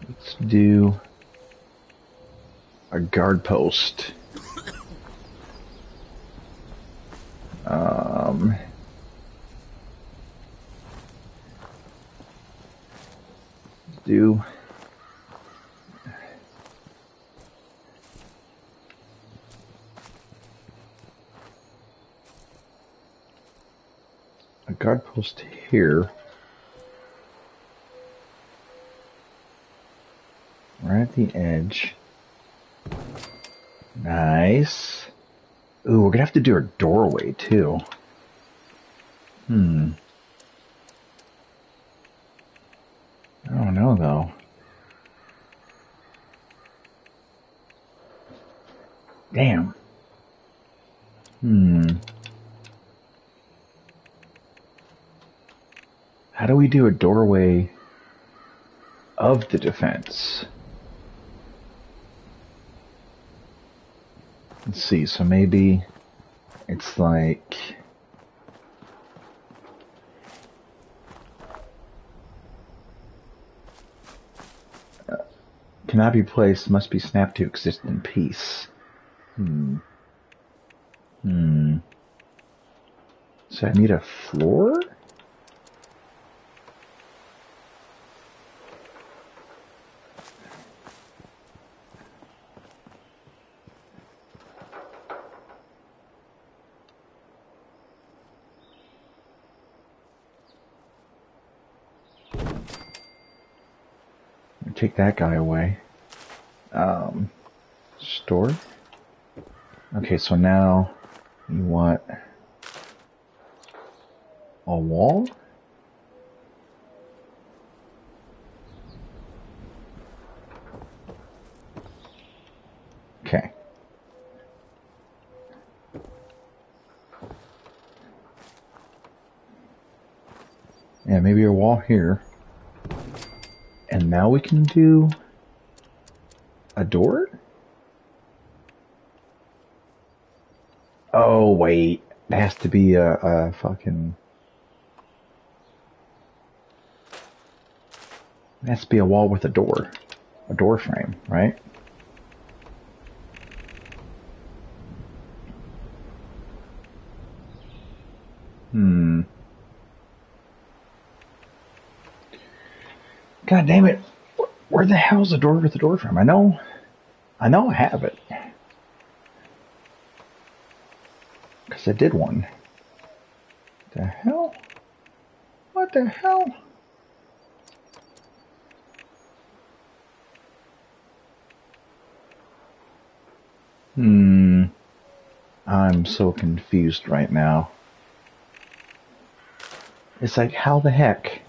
Let's do a guard post. Do a guard post here, right at the edge. Nice. Ooh, we're gonna have to do a doorway too. I don't know though. Damn. How do we do a doorway of the defense? Let's see, so maybe it's like... cannot be placed, must be snapped to exist in peace. So I need a floor? Take that guy away. Store. Okay, so now you want a wall? Okay. Yeah, maybe a wall here. And now we can do a door? Oh, wait. It has to be a fucking... it has to be a wall with a door. A door frame, right? God damn it. Where the hell's the door with the door frame? I know I have it. Because I did one. The hell? What the hell? I'm so confused right now. It's like, how the heck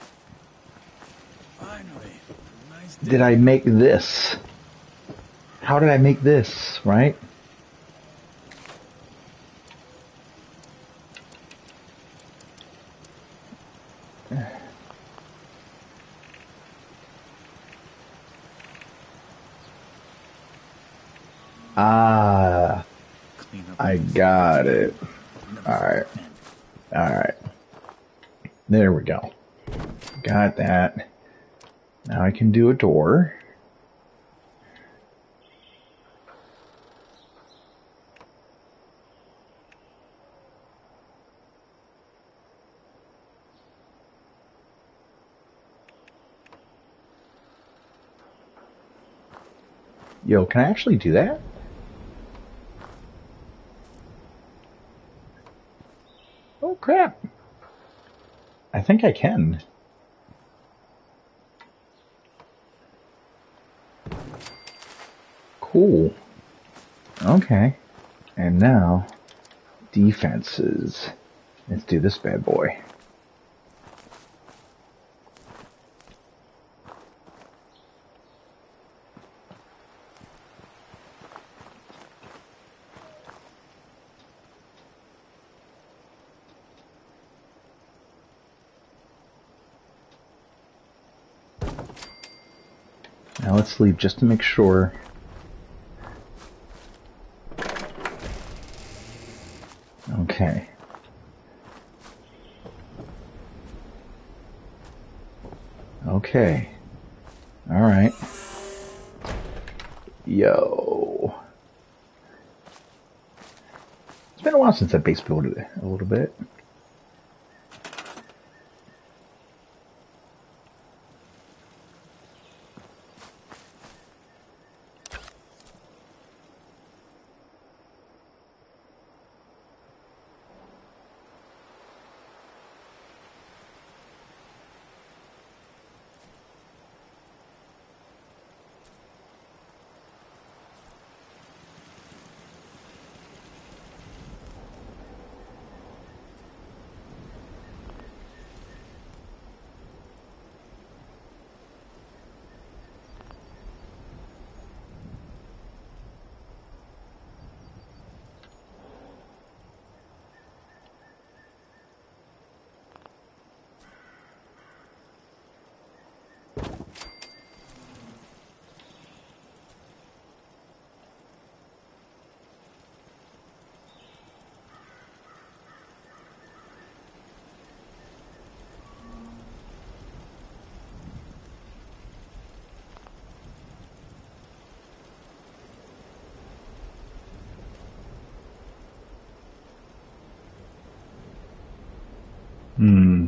did I make this? How did I make this, right? Ah, I got it. Alright. Alright. There we go. Got that. Now I can do a door. Yo, can I actually do that? Oh crap. I think I can. Cool. Okay. And now, defenses. Let's do this bad boy. Now let's sleep just to make sure. Okay. Okay. All right. Yo. It's been a while since I base builded it a little bit. Hmm.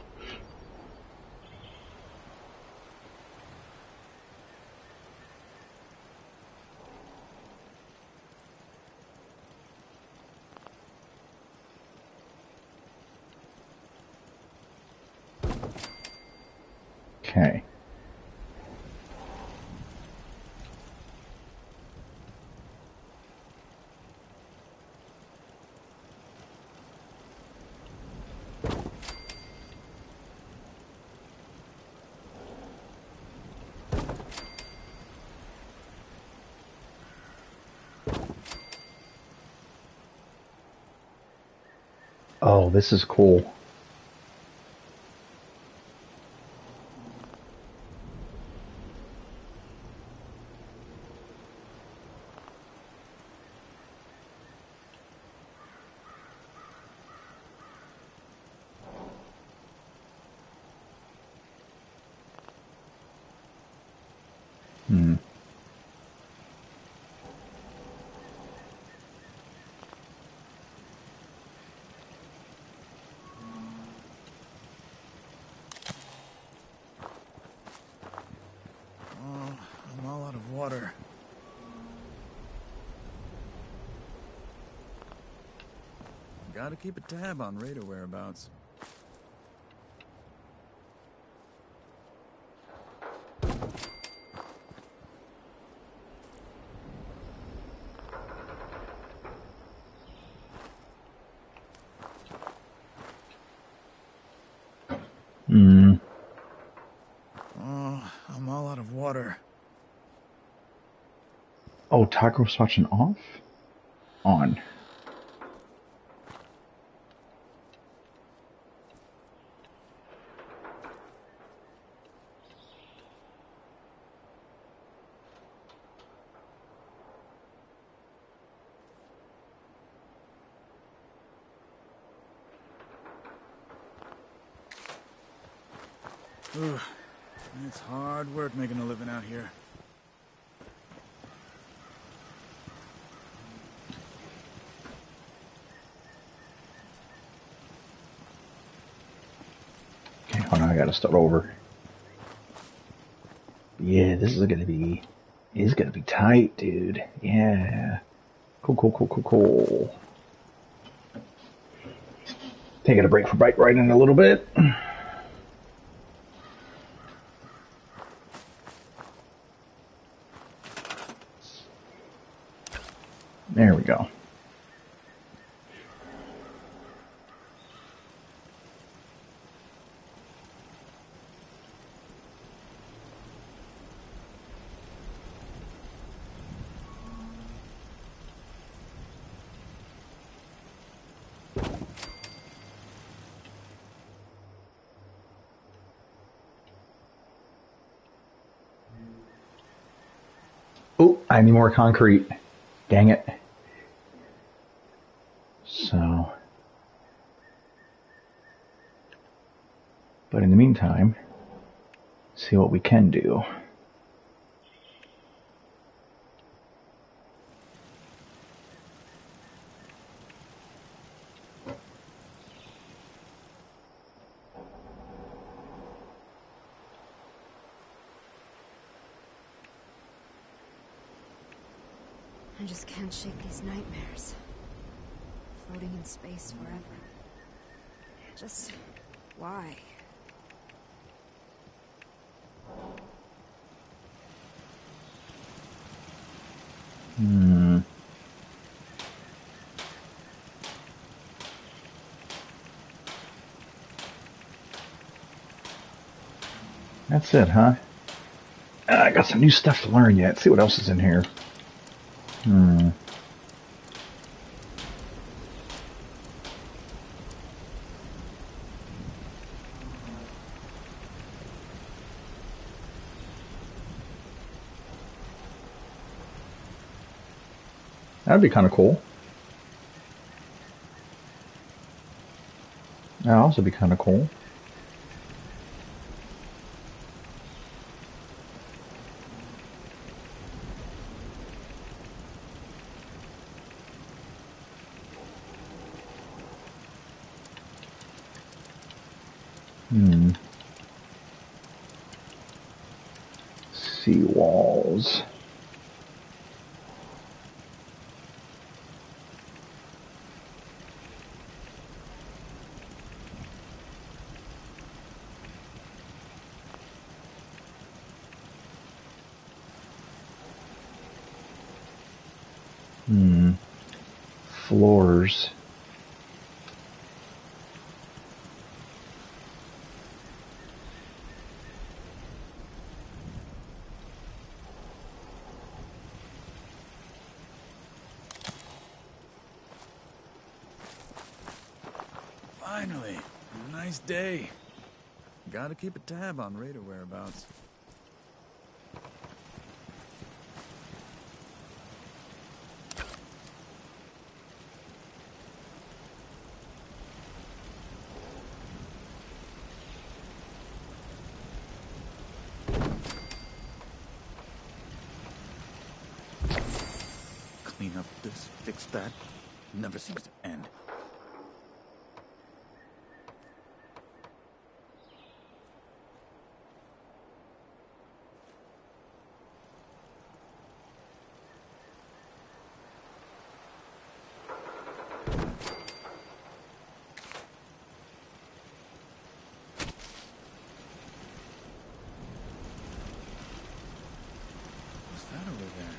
Okay. Oh, this is cool. Hmm. Oh, I'm all out of water. Gotta keep a tab on Raider whereabouts. Hmm. Oh, I'm all out of water. Oh, toggle swatching off? On. Ooh, it's hard work making a living out here. Okay, hold on, I gotta start over. Yeah, this is gonna be... It's gonna be tight, dude. Yeah. Cool, cool, cool, cool, cool. Taking a break for bike riding a little bit. There we go. Oh, I need more concrete. Dang it. So... But in the meantime, see what we can do. I just can't shake these nightmares. Floating in space forever. Just why? That's it, huh? I got some new stuff to learn yet. See what else is in here. That'd be kind of cool. That'd also be kind of cool. Seawalls. Floors. Finally, a nice day. Gotta keep a tab on Raider whereabouts. Clean up this, fix that. Never seems to end. What's that over there?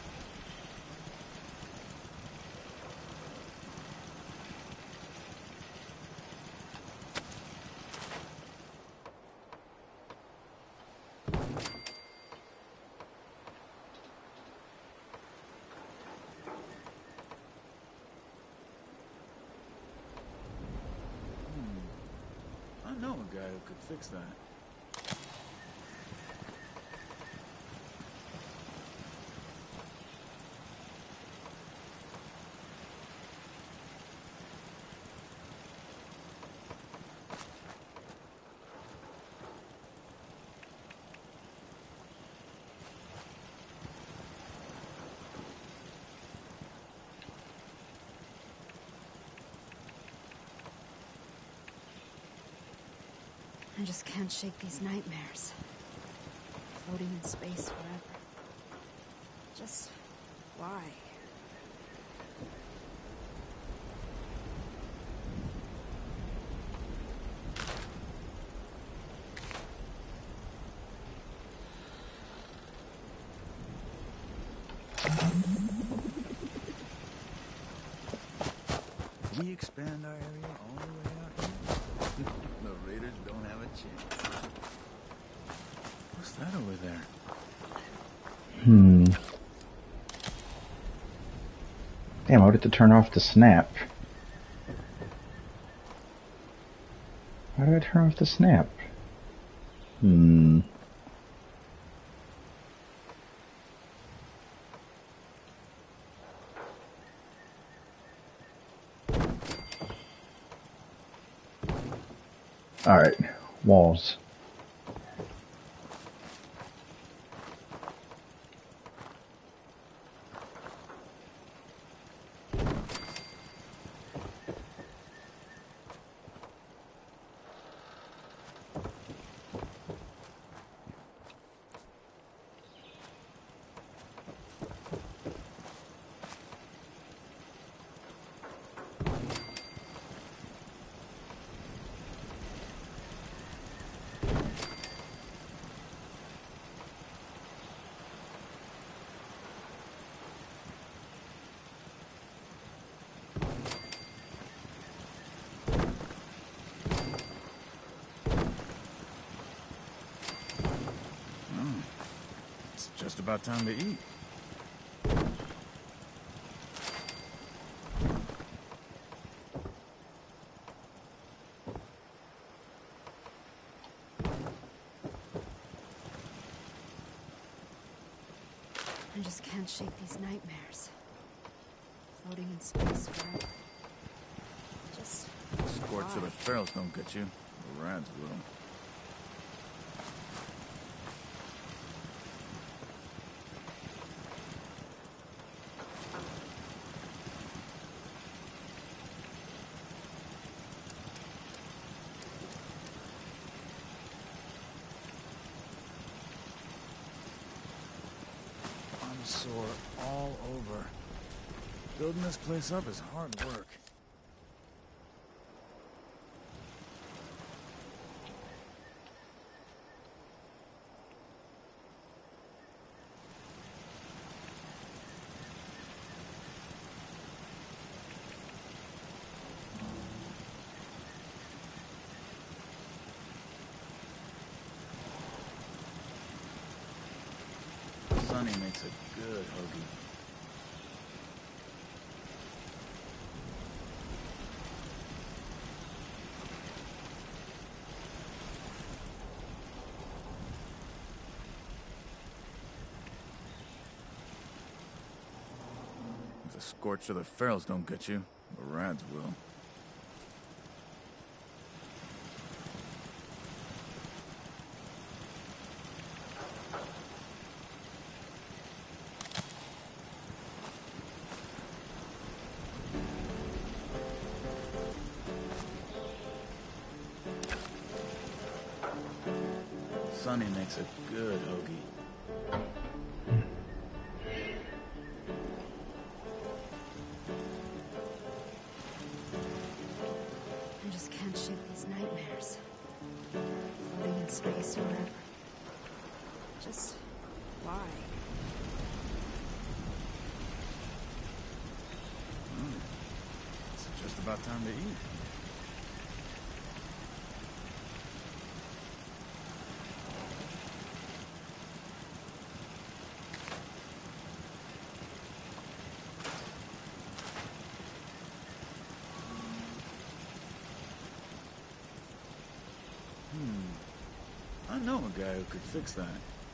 I know a guy who could fix that. I just can't shake these nightmares. Floating in space forever. Just why? We expand our area all the way out here. The Raiders don't have a chance. What's that over there? Damn, I would have to turn off the snap. Why did I turn off the snap? Alright, walls. It's just about time to eat. I just can't shake these nightmares. Floating in space forever. Just Scorch why? of the ferals don't get you. The rads will. I'm sore all over. Building this place up is hard work. Sonny makes a good hoagie. If the scorch of the ferals don't get you, the rads will. Sonny makes a good hoagie. I just can't shake these nightmares. Floating in space forever. Just why? It's just about time to eat. I know a guy who could fix that.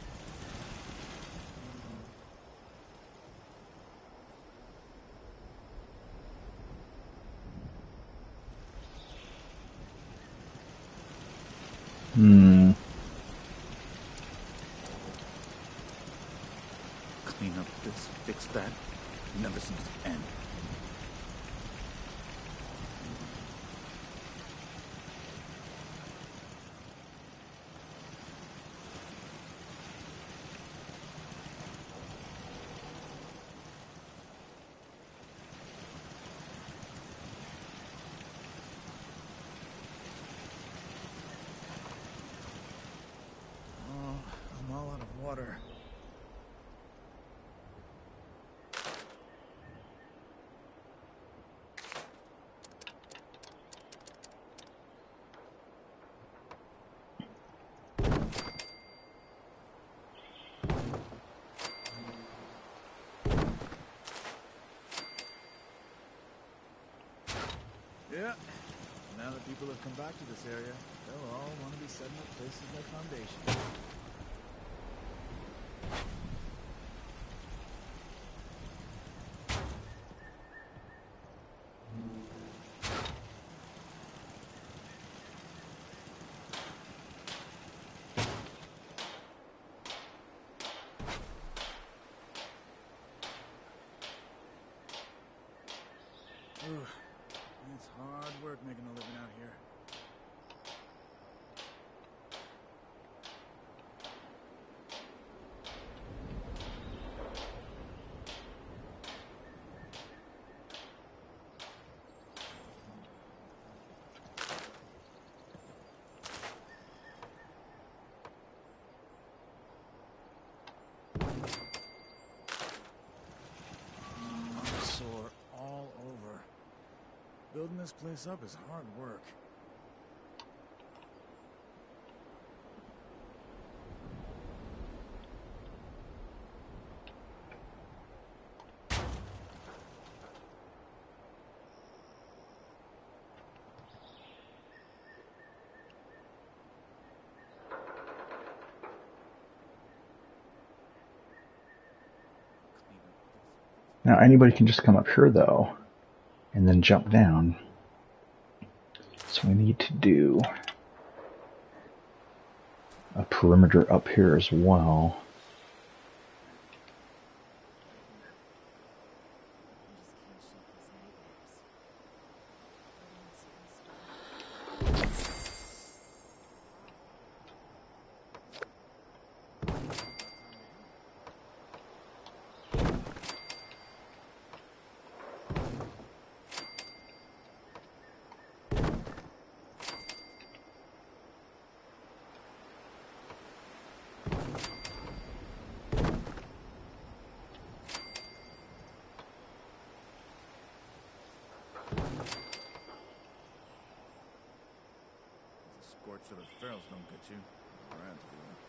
Clean up this, fix that. Never seems to end. Oh, I'm all out of water. Yeah. Now that people have come back to this area, they'll all want to be setting up places like Foundation. Ugh. It's hard work making a living out here. I'm sore all over. Building this place up is hard work. Now anybody can just come up here though, and then jump down. So we need to do a perimeter up here as well. Scorch so the ferals don't get you. Rats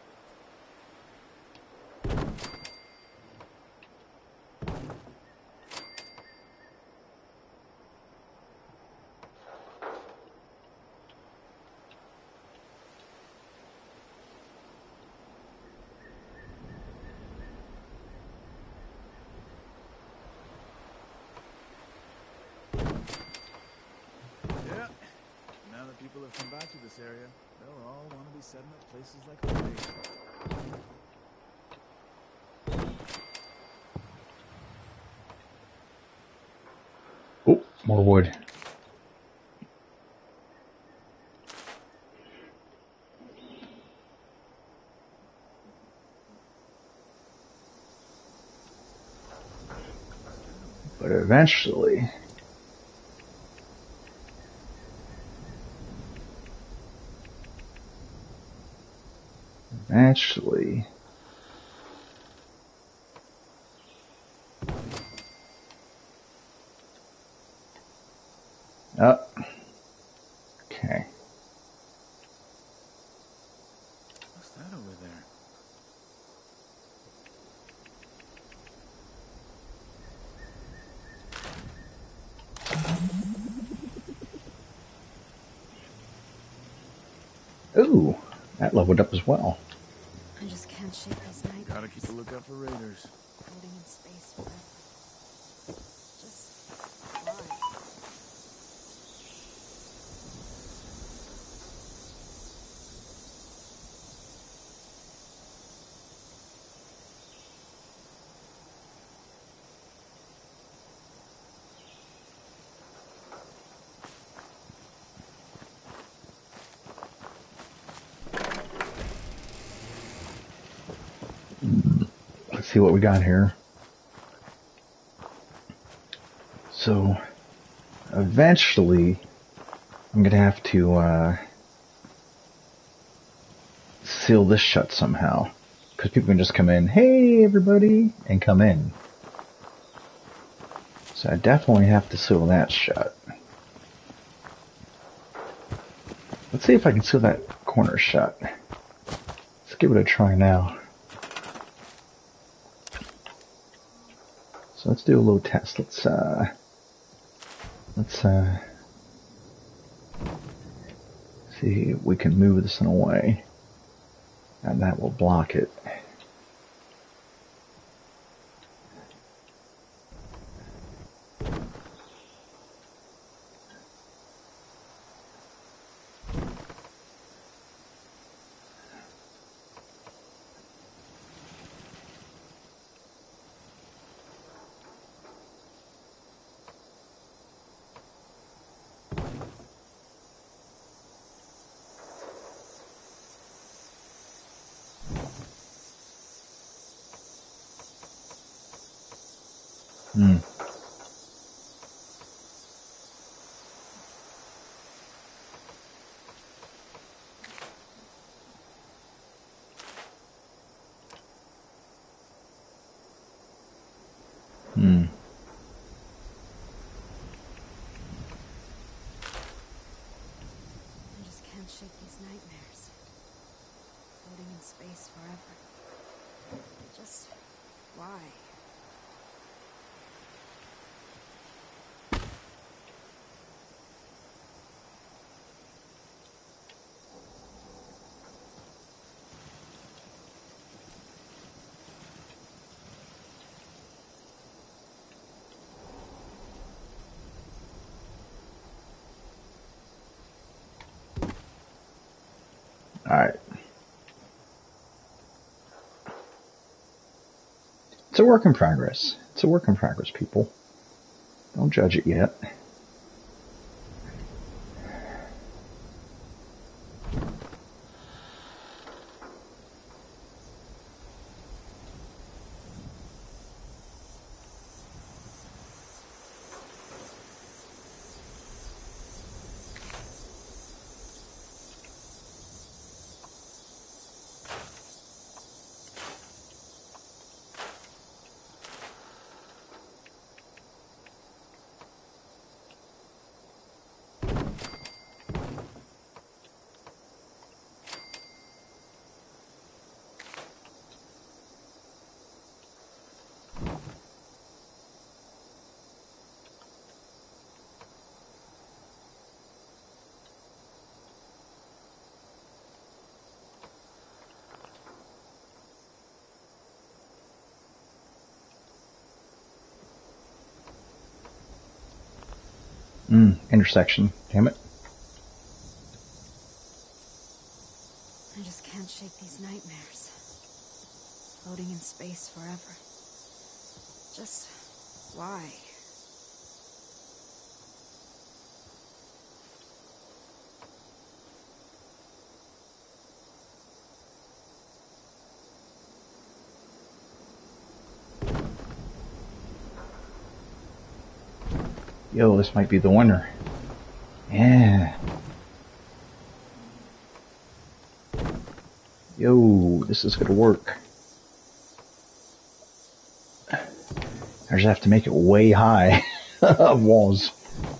Yeah. Now that people have come back to this area, they'll all want to be setting up places like this. Oh, more wood. But eventually, oh, okay. What's that over there? Ooh, that leveled up as well. I just can't shake these nightmares. Gotta keep a lookout for raiders. Floating in space forever. Just why? Let's see what we got here. So, eventually, I'm gonna have to seal this shut somehow, because people can just come in, hey everybody, and come in. So I definitely have to seal that shut. Let's see if I can seal that corner shut. Let's give it a try now. So let's do a little test. Let's see if we can move this in a way, and that will block it. Hmm. Hmm. I just can't shake these nightmares. Floating in space forever. Just why? a work in progress. It's a work in progress, people. Don't judge it yet. Intersection. Damn it. I just can't shake these nightmares. Floating in space forever. Just why? Yo, this might be the winner. Yeah. Yo, this is gonna work. I just have to make it way high. Walls.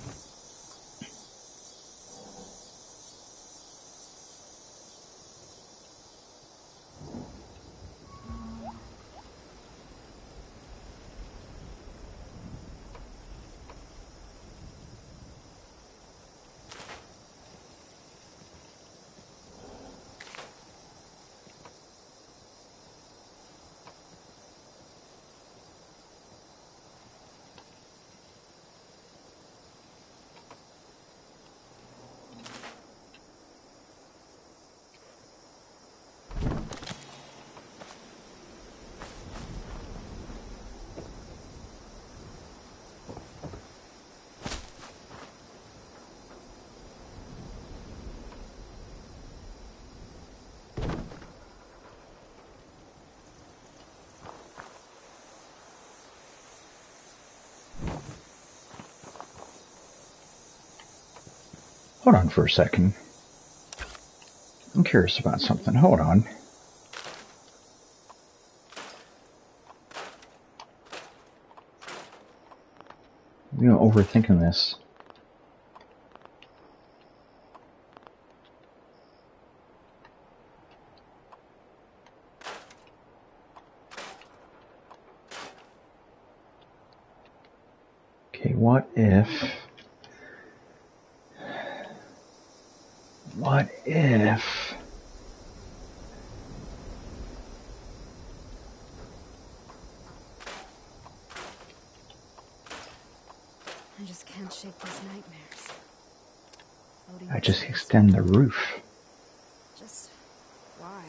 Hold on for a second. I'm curious about something. Hold on. You know, overthinking this. Okay, what if... What if... I just can't shake these nightmares. Floating I in just space. extend the roof. Just why?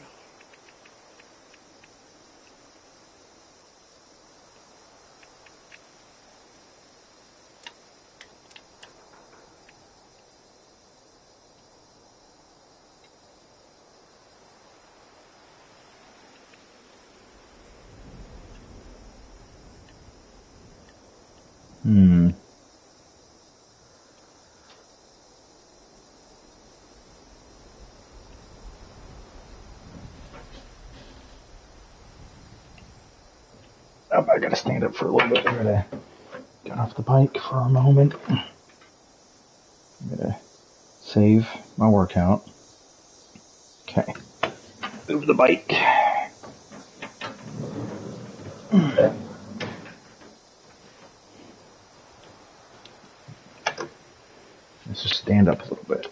Oh, I gotta stand up for a little bit. I'm gonna get off the bike for a moment. I'm gonna save my workout. Okay. Move the bike. Let's just stand up a little bit.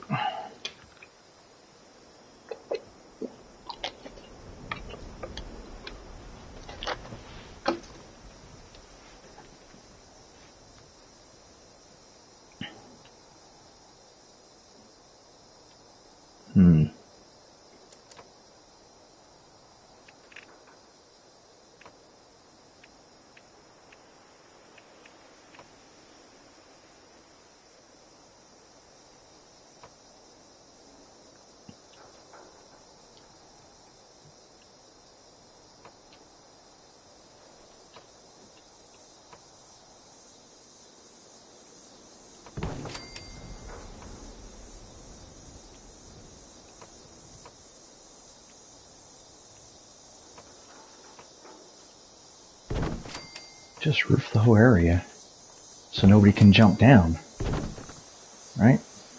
Just roof the whole area so nobody can jump down. Right?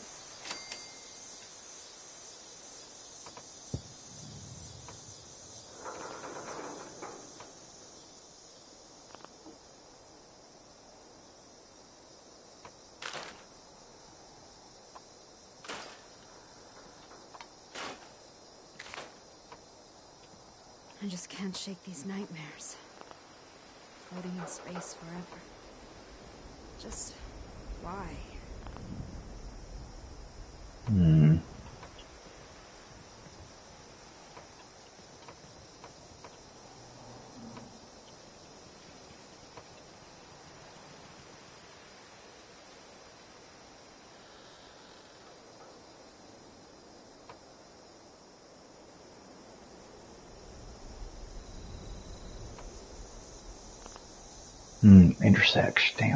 I just can't shake these nightmares. Floating in space forever. Just why? Intersection, damn.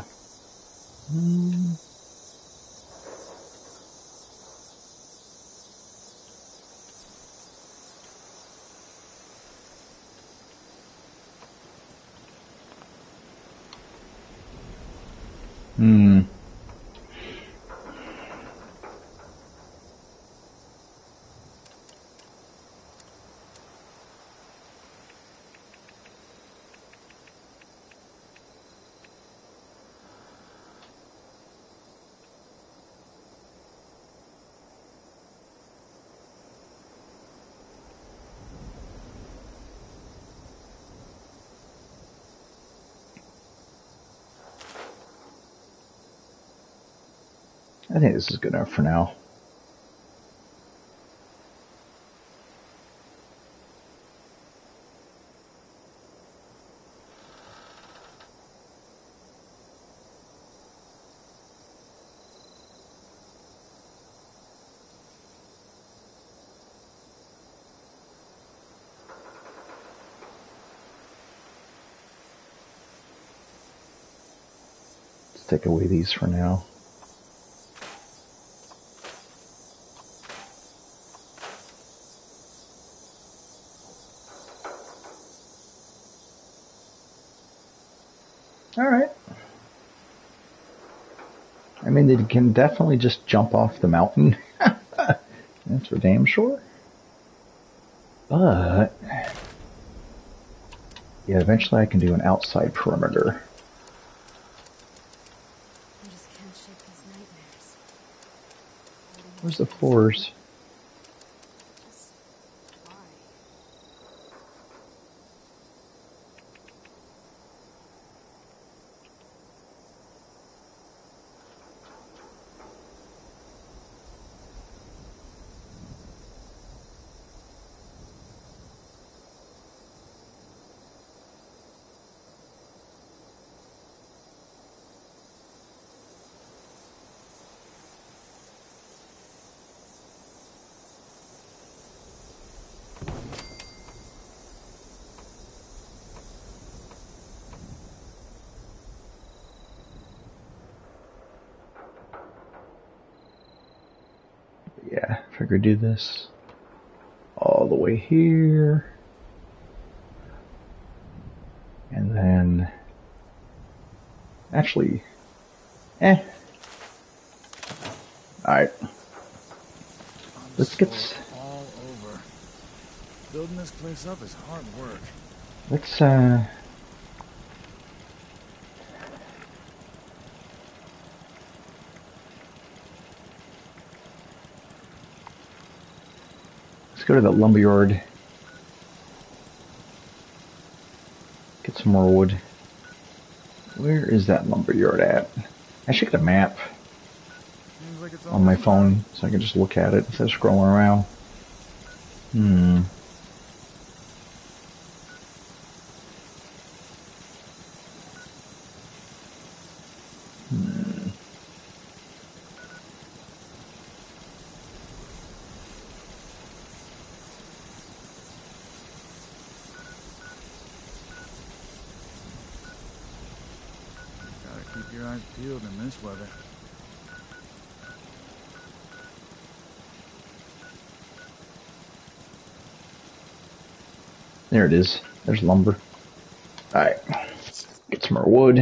I think this is good enough for now. Let's take away these for now. Alright. I mean, they can definitely just jump off the mountain. That's for damn sure. But yeah, eventually I can do an outside perimeter. I just can't shake these nightmares. Where's the floors? Just why? Yeah, figure do this all the way here. And then actually alright. Let's get all over. Building this place up is hard work. Let's go to the lumberyard. Get some more wood. Where is that lumberyard at? I should get a map Seems like it's on my phone so I can just look at it instead of scrolling around. Gotta keep your eyes peeled in this weather. There it is. There's lumber. Alright. Get some more wood.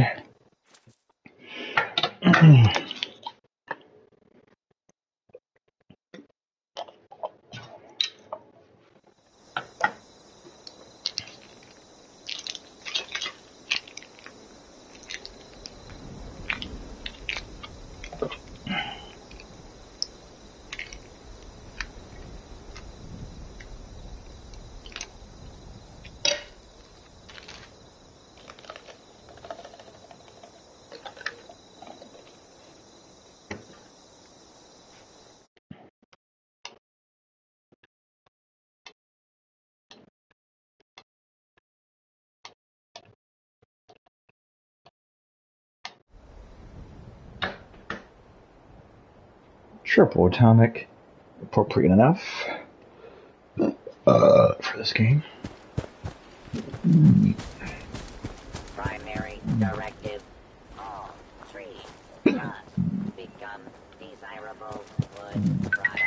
Triple atomic, appropriate enough for this game. Primary directive: all trees must become desirable wood products.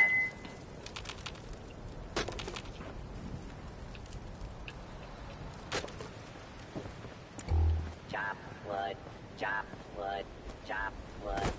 Chop wood, chop wood, chop wood.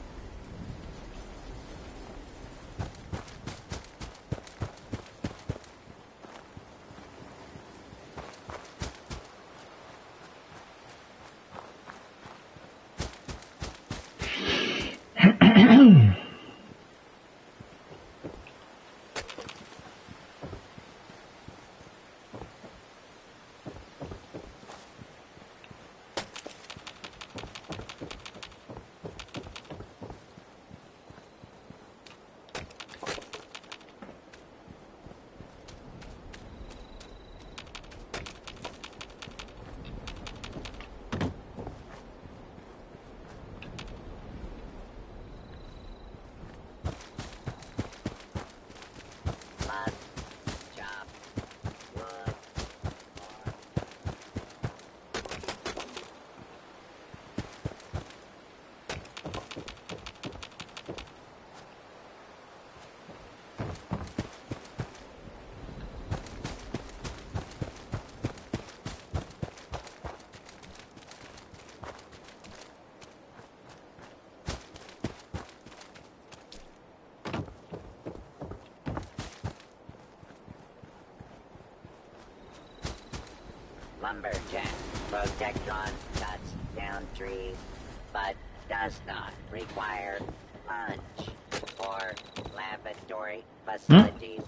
Lumberjack. Protectron cuts down trees, but does not require lunch or laboratory facilities.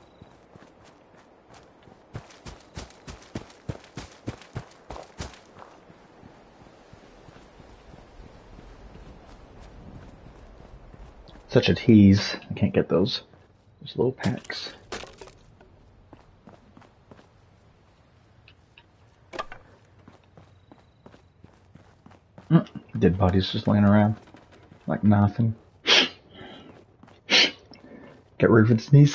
Such a tease. I can't get those low packs. Dead bodies just laying around like nothing. Get rid of its sneeze.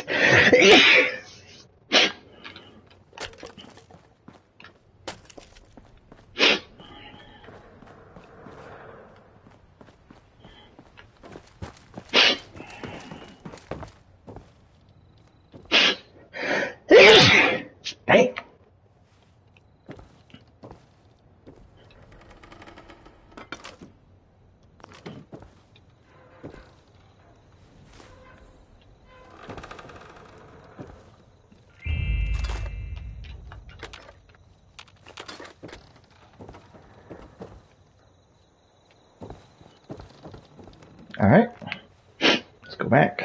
All right, let's go back.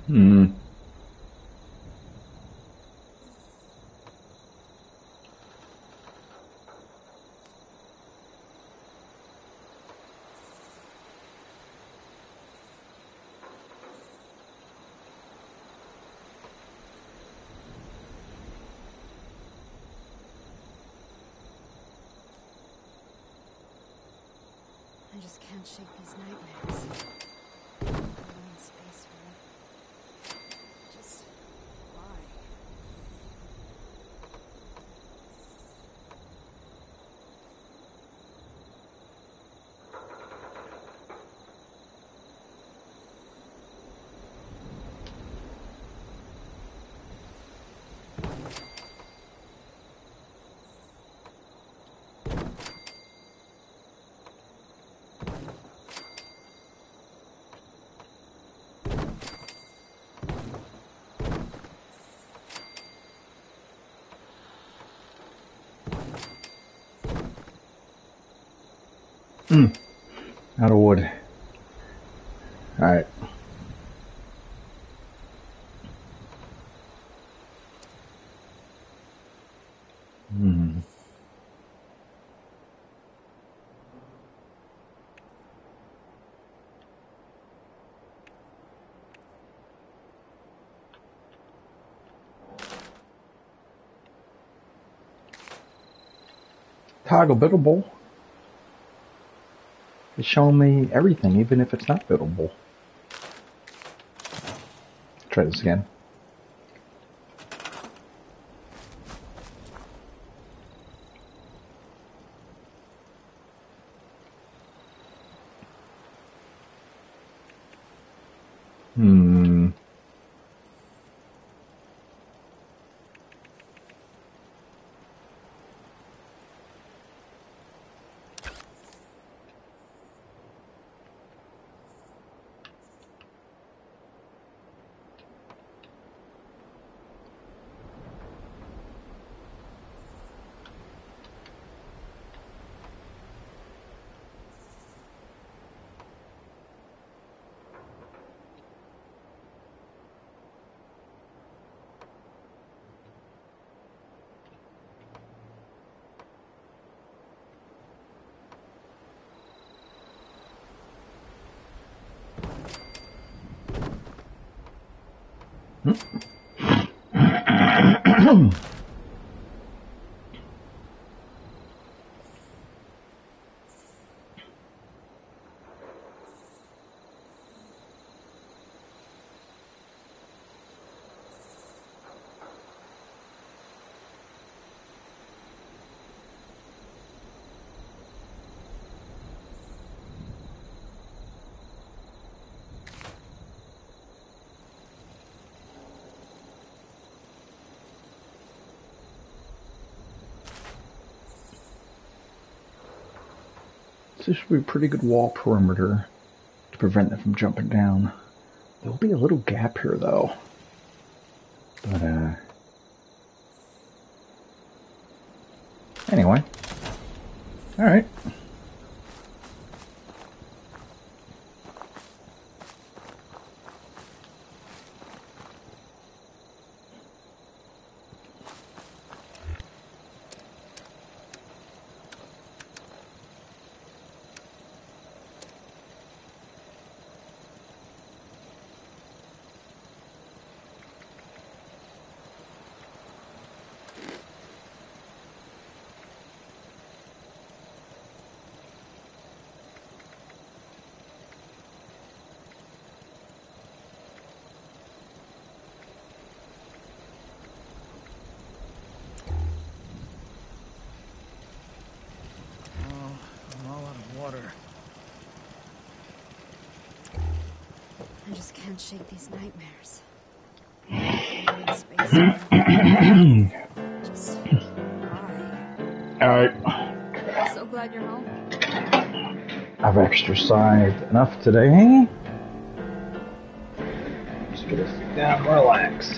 Hmm. I just can't shake these nightmares. I don't want space for it. Just why? Out of wood. Alright. Toggle biddable. It's showing me everything, even if it's not biddable. Try this again. This should be a pretty good wall perimeter to prevent them from jumping down. There'll be a little gap here, though. But, anyway. Alright. I just can't shake these nightmares. I want space for it. Just why? Alright. So glad you're home. I've exercised enough today. Just gonna sit down and relax.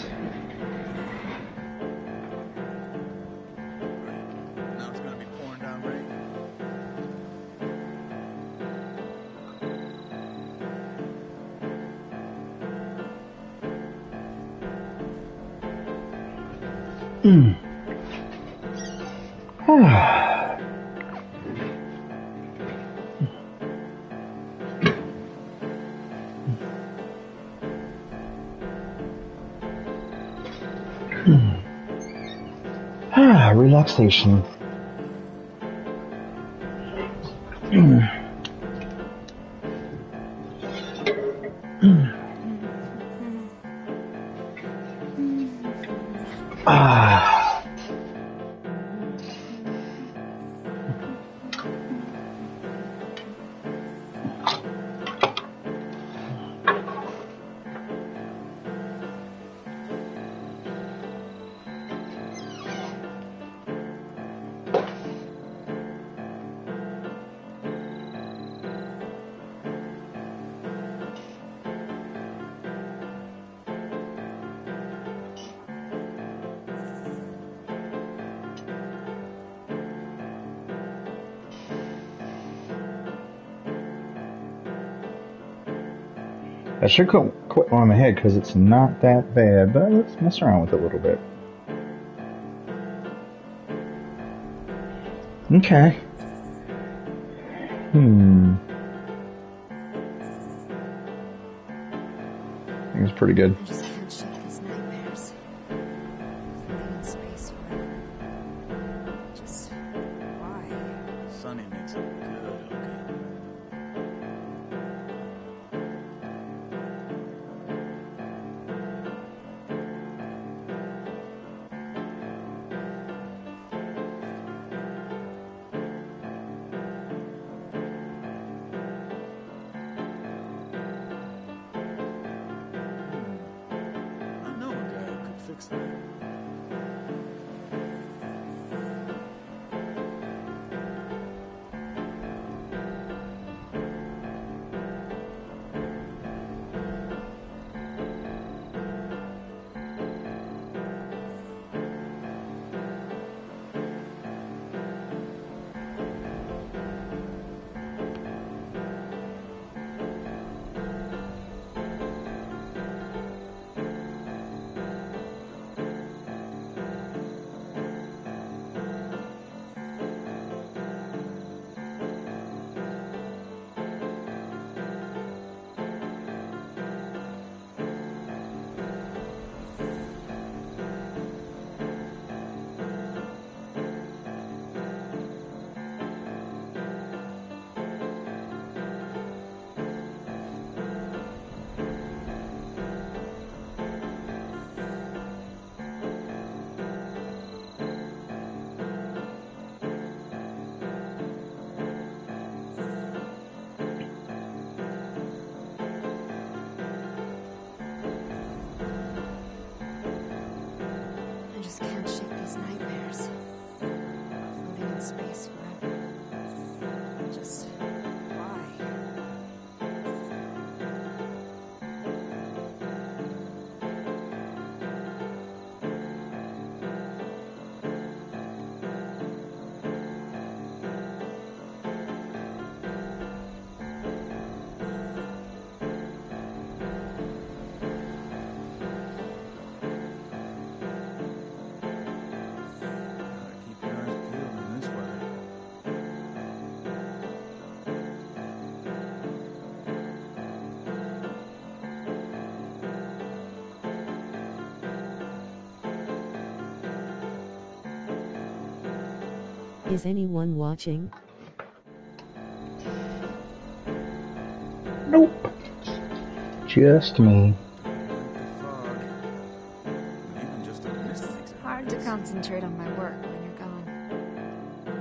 Now it's gonna be pouring down rain. Relaxation. I should quit on my head because it's not that bad, but let's mess around with it a little bit. Okay. I think it's pretty good. I just can't shake these nightmares. Floating in space forever. Just why? Sunny makes it good, okay? I know a guy who could fix that. I just can't shake these nightmares. Floating in space forever. Just why? Keep your eyes peeled in this weather. Is anyone watching? Nope. Just me. Even just a mist makes it Hard to concentrate on my work when you're gone.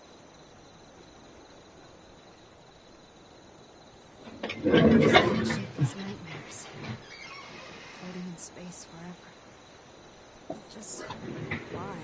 I just can't shake These nightmares. Floating in space forever. Just why?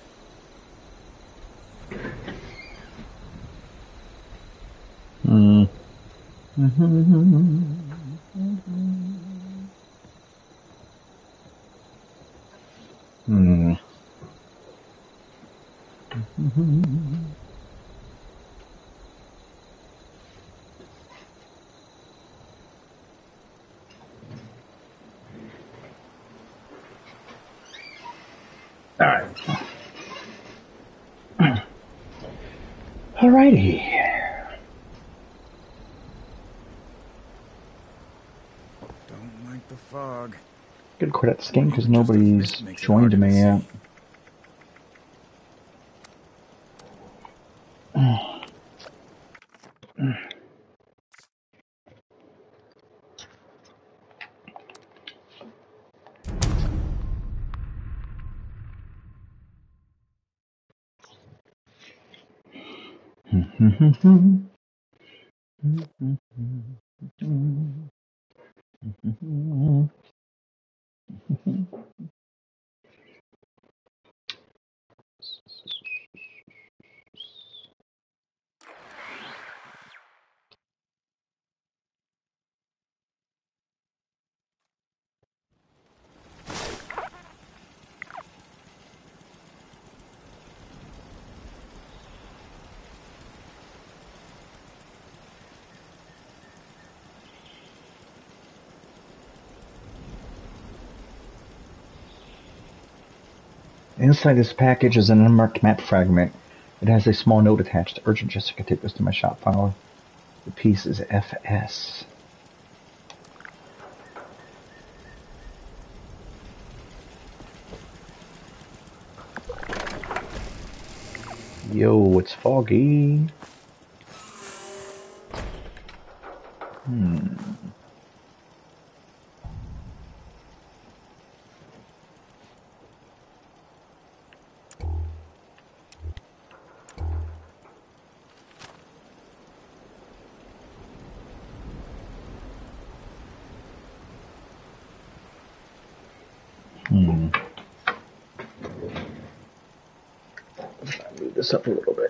Alrighty. Don't like the fog. Gotta quit out this game because nobody's joined me yet. Inside this package is an unmarked map fragment. It has a small note attached. Urgent Jessica, take this to my shop file. The piece is FS. Yo, it's foggy. Move this up a little bit.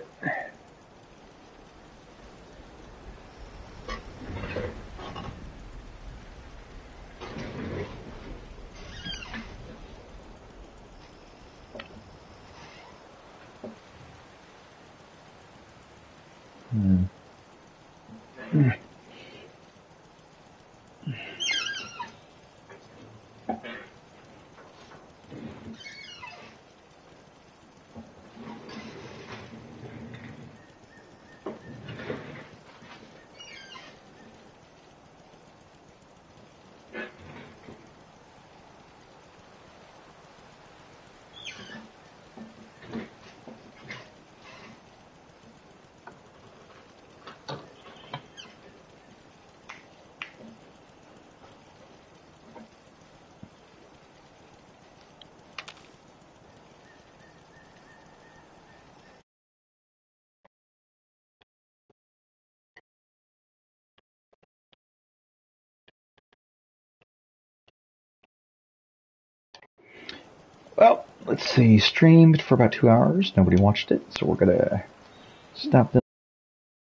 Well, let's see. Streamed for about 2 hours. Nobody watched it, so we're gonna stop this.